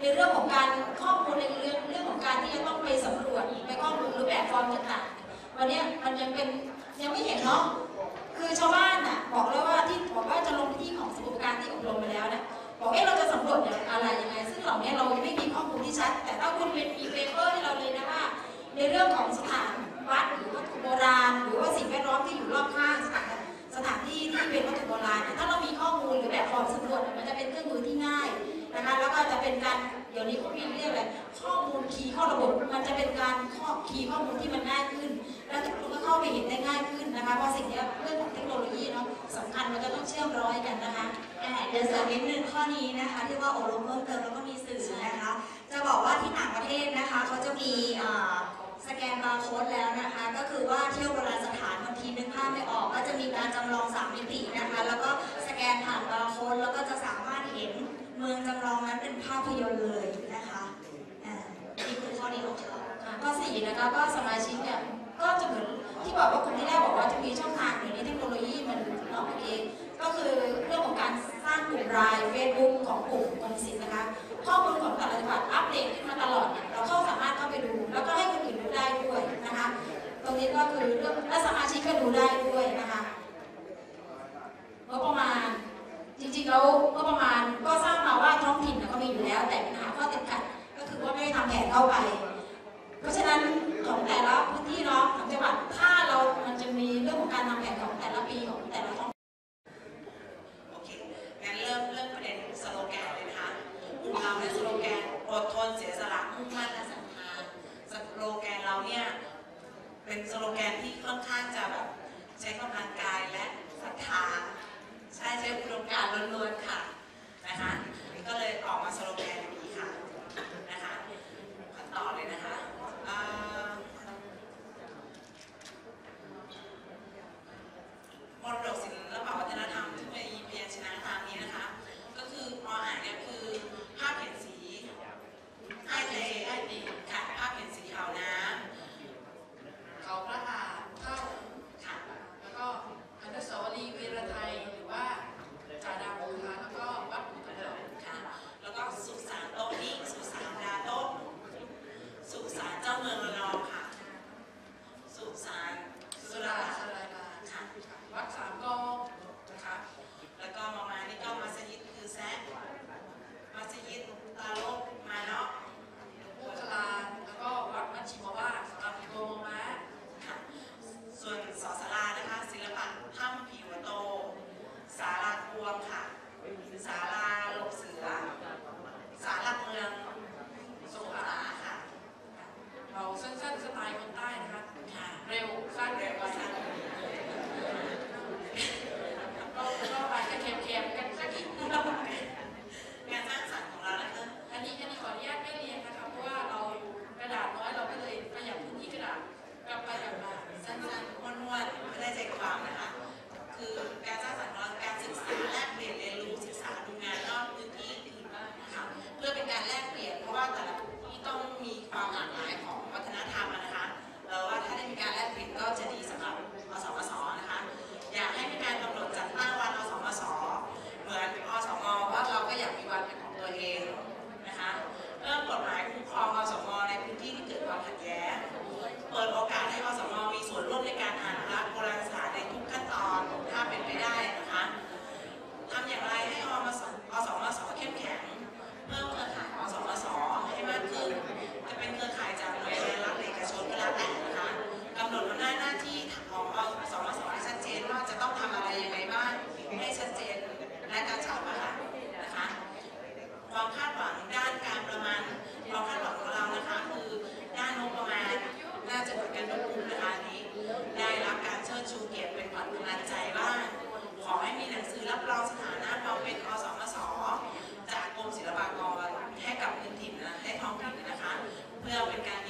I: ในเรื่องของการข้อมูลในเรื่องของการที่จะต้องไปสำรวจไปข้อมูลหรือแบบฟอร์มต่างๆวันนี้มันยังไม่เห็นเนาะคือชาวบ้านน่ะบอกเลยว่าที่บอกว่าจะลงที่ของสมุดการที่อบรมไปแล้วเนี่ยบอกเราจะสำรวจอะไรยังไงซึ่งเหล่านี้เราไม่มีข้อมูลที่ชัดแต่ถ้าคุณเป็นมีเปเปอร์ให้เราเลยนะว่าในเรื่องของสถานวัดหรือวัตถุโบราณหรือว่าสิ่งแวดล้อมที่อยู่รอบข้างสถานที่ที่เป็นวัตถุโบราณถ้าเรามีข้อมูลหรือแบบฟอร์มสำรวจมันจะเป็นเครื่องมือที่ง่ายนะคะแล้วก็จะเป็นการเดี๋ยวนี้เขามีเรียกอะไรข้อมูลคีย์เข้าระบบมันจะเป็นการคีย์ข้อมูลที่มันง่ายขึ้นแล้วทุกคนก็เข้าไปเห็นได้ง่ายขึ้นนะคะเพราะสิ่งนี้เรื่องของเทคโนโลยีเนาะสำคัญมันจะต้องเชื่อมร้อยกันนะคะ
N: เดี๋ยวเสริมนิดนึงข้อนี้นะคะที่ว่าอบรมเพิ่มเติมแล้วก็มีสื่อนะคะจะบอกว่าที่ต่างประเทศนะคะเขาจะมีสแกนบาร์โค้ดแล้วนะคะก็คือว่าเที่ยวโบราณสถานบางทีนึกภาพไม่ออกก็จะมีการจำลอง3 มิตินะคะแล้วก็สแกนผ่านบาร์โค้ดแล้วก็จะสามารถเห็นเมืองจำลองนั้นเป็นภาพยนตร์เลยนะคะนี่คือข้อดีของเขา
I: ข้อ4นะคะก็สมาชิกเนี่ยก็จะเหมือนที่บอกว่าคุณที่แรกบอกว่าจะมีช่องทางเดี๋ยวนี้เทคโนโลยีมันออกมาเองก็คือเรื่องของการสร้างกลุ่มรายเฟซบุ๊กของกลุ่มกรมศิลป์นะคะข้อมูลของแต่ละจังหวัดอัปเดตขึ้นมาตลอดเนี่ยเราสามารถเข้าไปดูแล้วก็ให้คนอื่นดูได้ด้วยนะคะตรงนี้ก็คือเรื่องและสมาชิกก็ดูได้ด้วยนะคะงบประมาณจริงๆแล้วงบประมาณก็สร้างมาว่าท้องถิ่นก็มีอยู่แล้วแต่ปัญหาข้อติดขัดก็คือว่าไม่ได้ทำแผนเข้าไปเพราะฉะนั้นของแต่ละพื้นที่เนาะของจังหวัดถ้ามันจะมีเรื่องของการทำแผนของแต่ละปีของแต่ละท้อง
H: โอเคงั้นเริ่มประเด็นสโลแกนเลยนะคะเราในสโลแกนอดทนเสียสละมุ่งมั่นและศรัทธาสโลแกนเราเนี่ยเป็นสโลแกนที่ค่อนข้างจะแบบใช้กำลังกายและศรัทธาใช้อุดมการณ์ล้วนๆค่ะนะคะก็เลยออกมาสโลแกนอย่างนี้ค่ะนะคะต่อเลยนะคะมรดกศิลปวัฒนธรรมที่เป็นพยัญชนะตามนี้นะคะก็คือมออ่านเนี่ยคือภาพเขียนสีให้ดีค่ะภาพเขียนสีขาวน้ำเขาพระอาเข้าค่ะแล้วก็อนุสาวรีย์วีรไทยหรือว่าจ่าดาวนะคะแล้วก็วัดภูกระโดดค่ะแล้วก็สุสานโต๊ะนี้สุสานดาโต๊ะสุสานเจ้าเมืองระนองค่ะสุสานสุราษฎร์ค่ะวัดสามกองนะคะแล้วก็มานี่ก็มัสยิดคือแซะมัสยิดตาโลกมาเนาะพุทธลานแล้วก็วัดมัชชิมวาสสำหรับโกมมาค่ะส่วนสอสลานะคะศิลปะถ้ำผีหัวโตศาลาพวงค่ะศาลาหลบเสือศาลาเมืองสงขลาค่ะเราสั้นๆสไตล์คนใต้นะคะเร็วสั้นเร็วสั้นก็ไปจะเค็มๆกันสักนิดงานสร้างสรรค์ของเรานะคะอันนี้ขออนุญาตไม่เรียนนะคะเพราะว่าเรากระดาษน้อยเราก็เลยประหยัดพื้นที่กระดาษกลับไปกลับมาสั้นๆม้วนๆไม่ได้ใจความนะคะคือการสร้างสรรค์ของเราการศึกษาแลกเปลี่ยนเรียนรู้ศึกษาดูงานนอกพื้นที่อื่นบ้างนะคะเพื่อเป็นการแลกเปลี่ยนเพราะว่าแต่ละพื้นที่ต้องมีความหลากหลายของวัฒนธรรมนะคะว่าถ้าได้มีการแลกเปลี่ยนก็จะดีสำหรับอสมสนะคะอยากให้มีการกำหนดจัดตั้งวันอสมสเหมือนอสมว่าเราก็อยากมีวันเป็นของตัวเองนะคะเริ่มกฎหมายคุ้มครองอสมในพื้นที่ที่เกิดความขัดแย้งเปิดโอกาสให้อสมมีส่วนร่วมในการอนุรักษ์โบราณสถานในทุกขั้นตอนถ้าเป็นไปได้นะคะทำอย่างไรให้อสมสเข้มแข็งเพิ่มเครือข่ายอสมสให้มากขึ้นจะเป็นเครือข่ายจากหน่วยงานรัฐเอกชนก็แล้วแต่นะคะกำหนดอำนาจหน้าที่ของอสมสให้ชัดเจนว่าจะต้องทำอะไรยังไงบ้างให้ชัดเจนและกระชับนะคะความคาดหวังด้านการประมาณความคาดหวังของเรานะคะคือด้านงบประมาณน่าจะเหมือนกันทุกกลุ่มนะคะนี้ได้รับการเชิดชูเกียรติเป็นขวัญกำลังใจว่าขอให้มีหนังสือรับรองสถานะความเป็นอสมสจากกรมศิลปากรให้กับพื้นถิ่นนะให้ท้องถิ่นนะคะเพื่อเป็นการ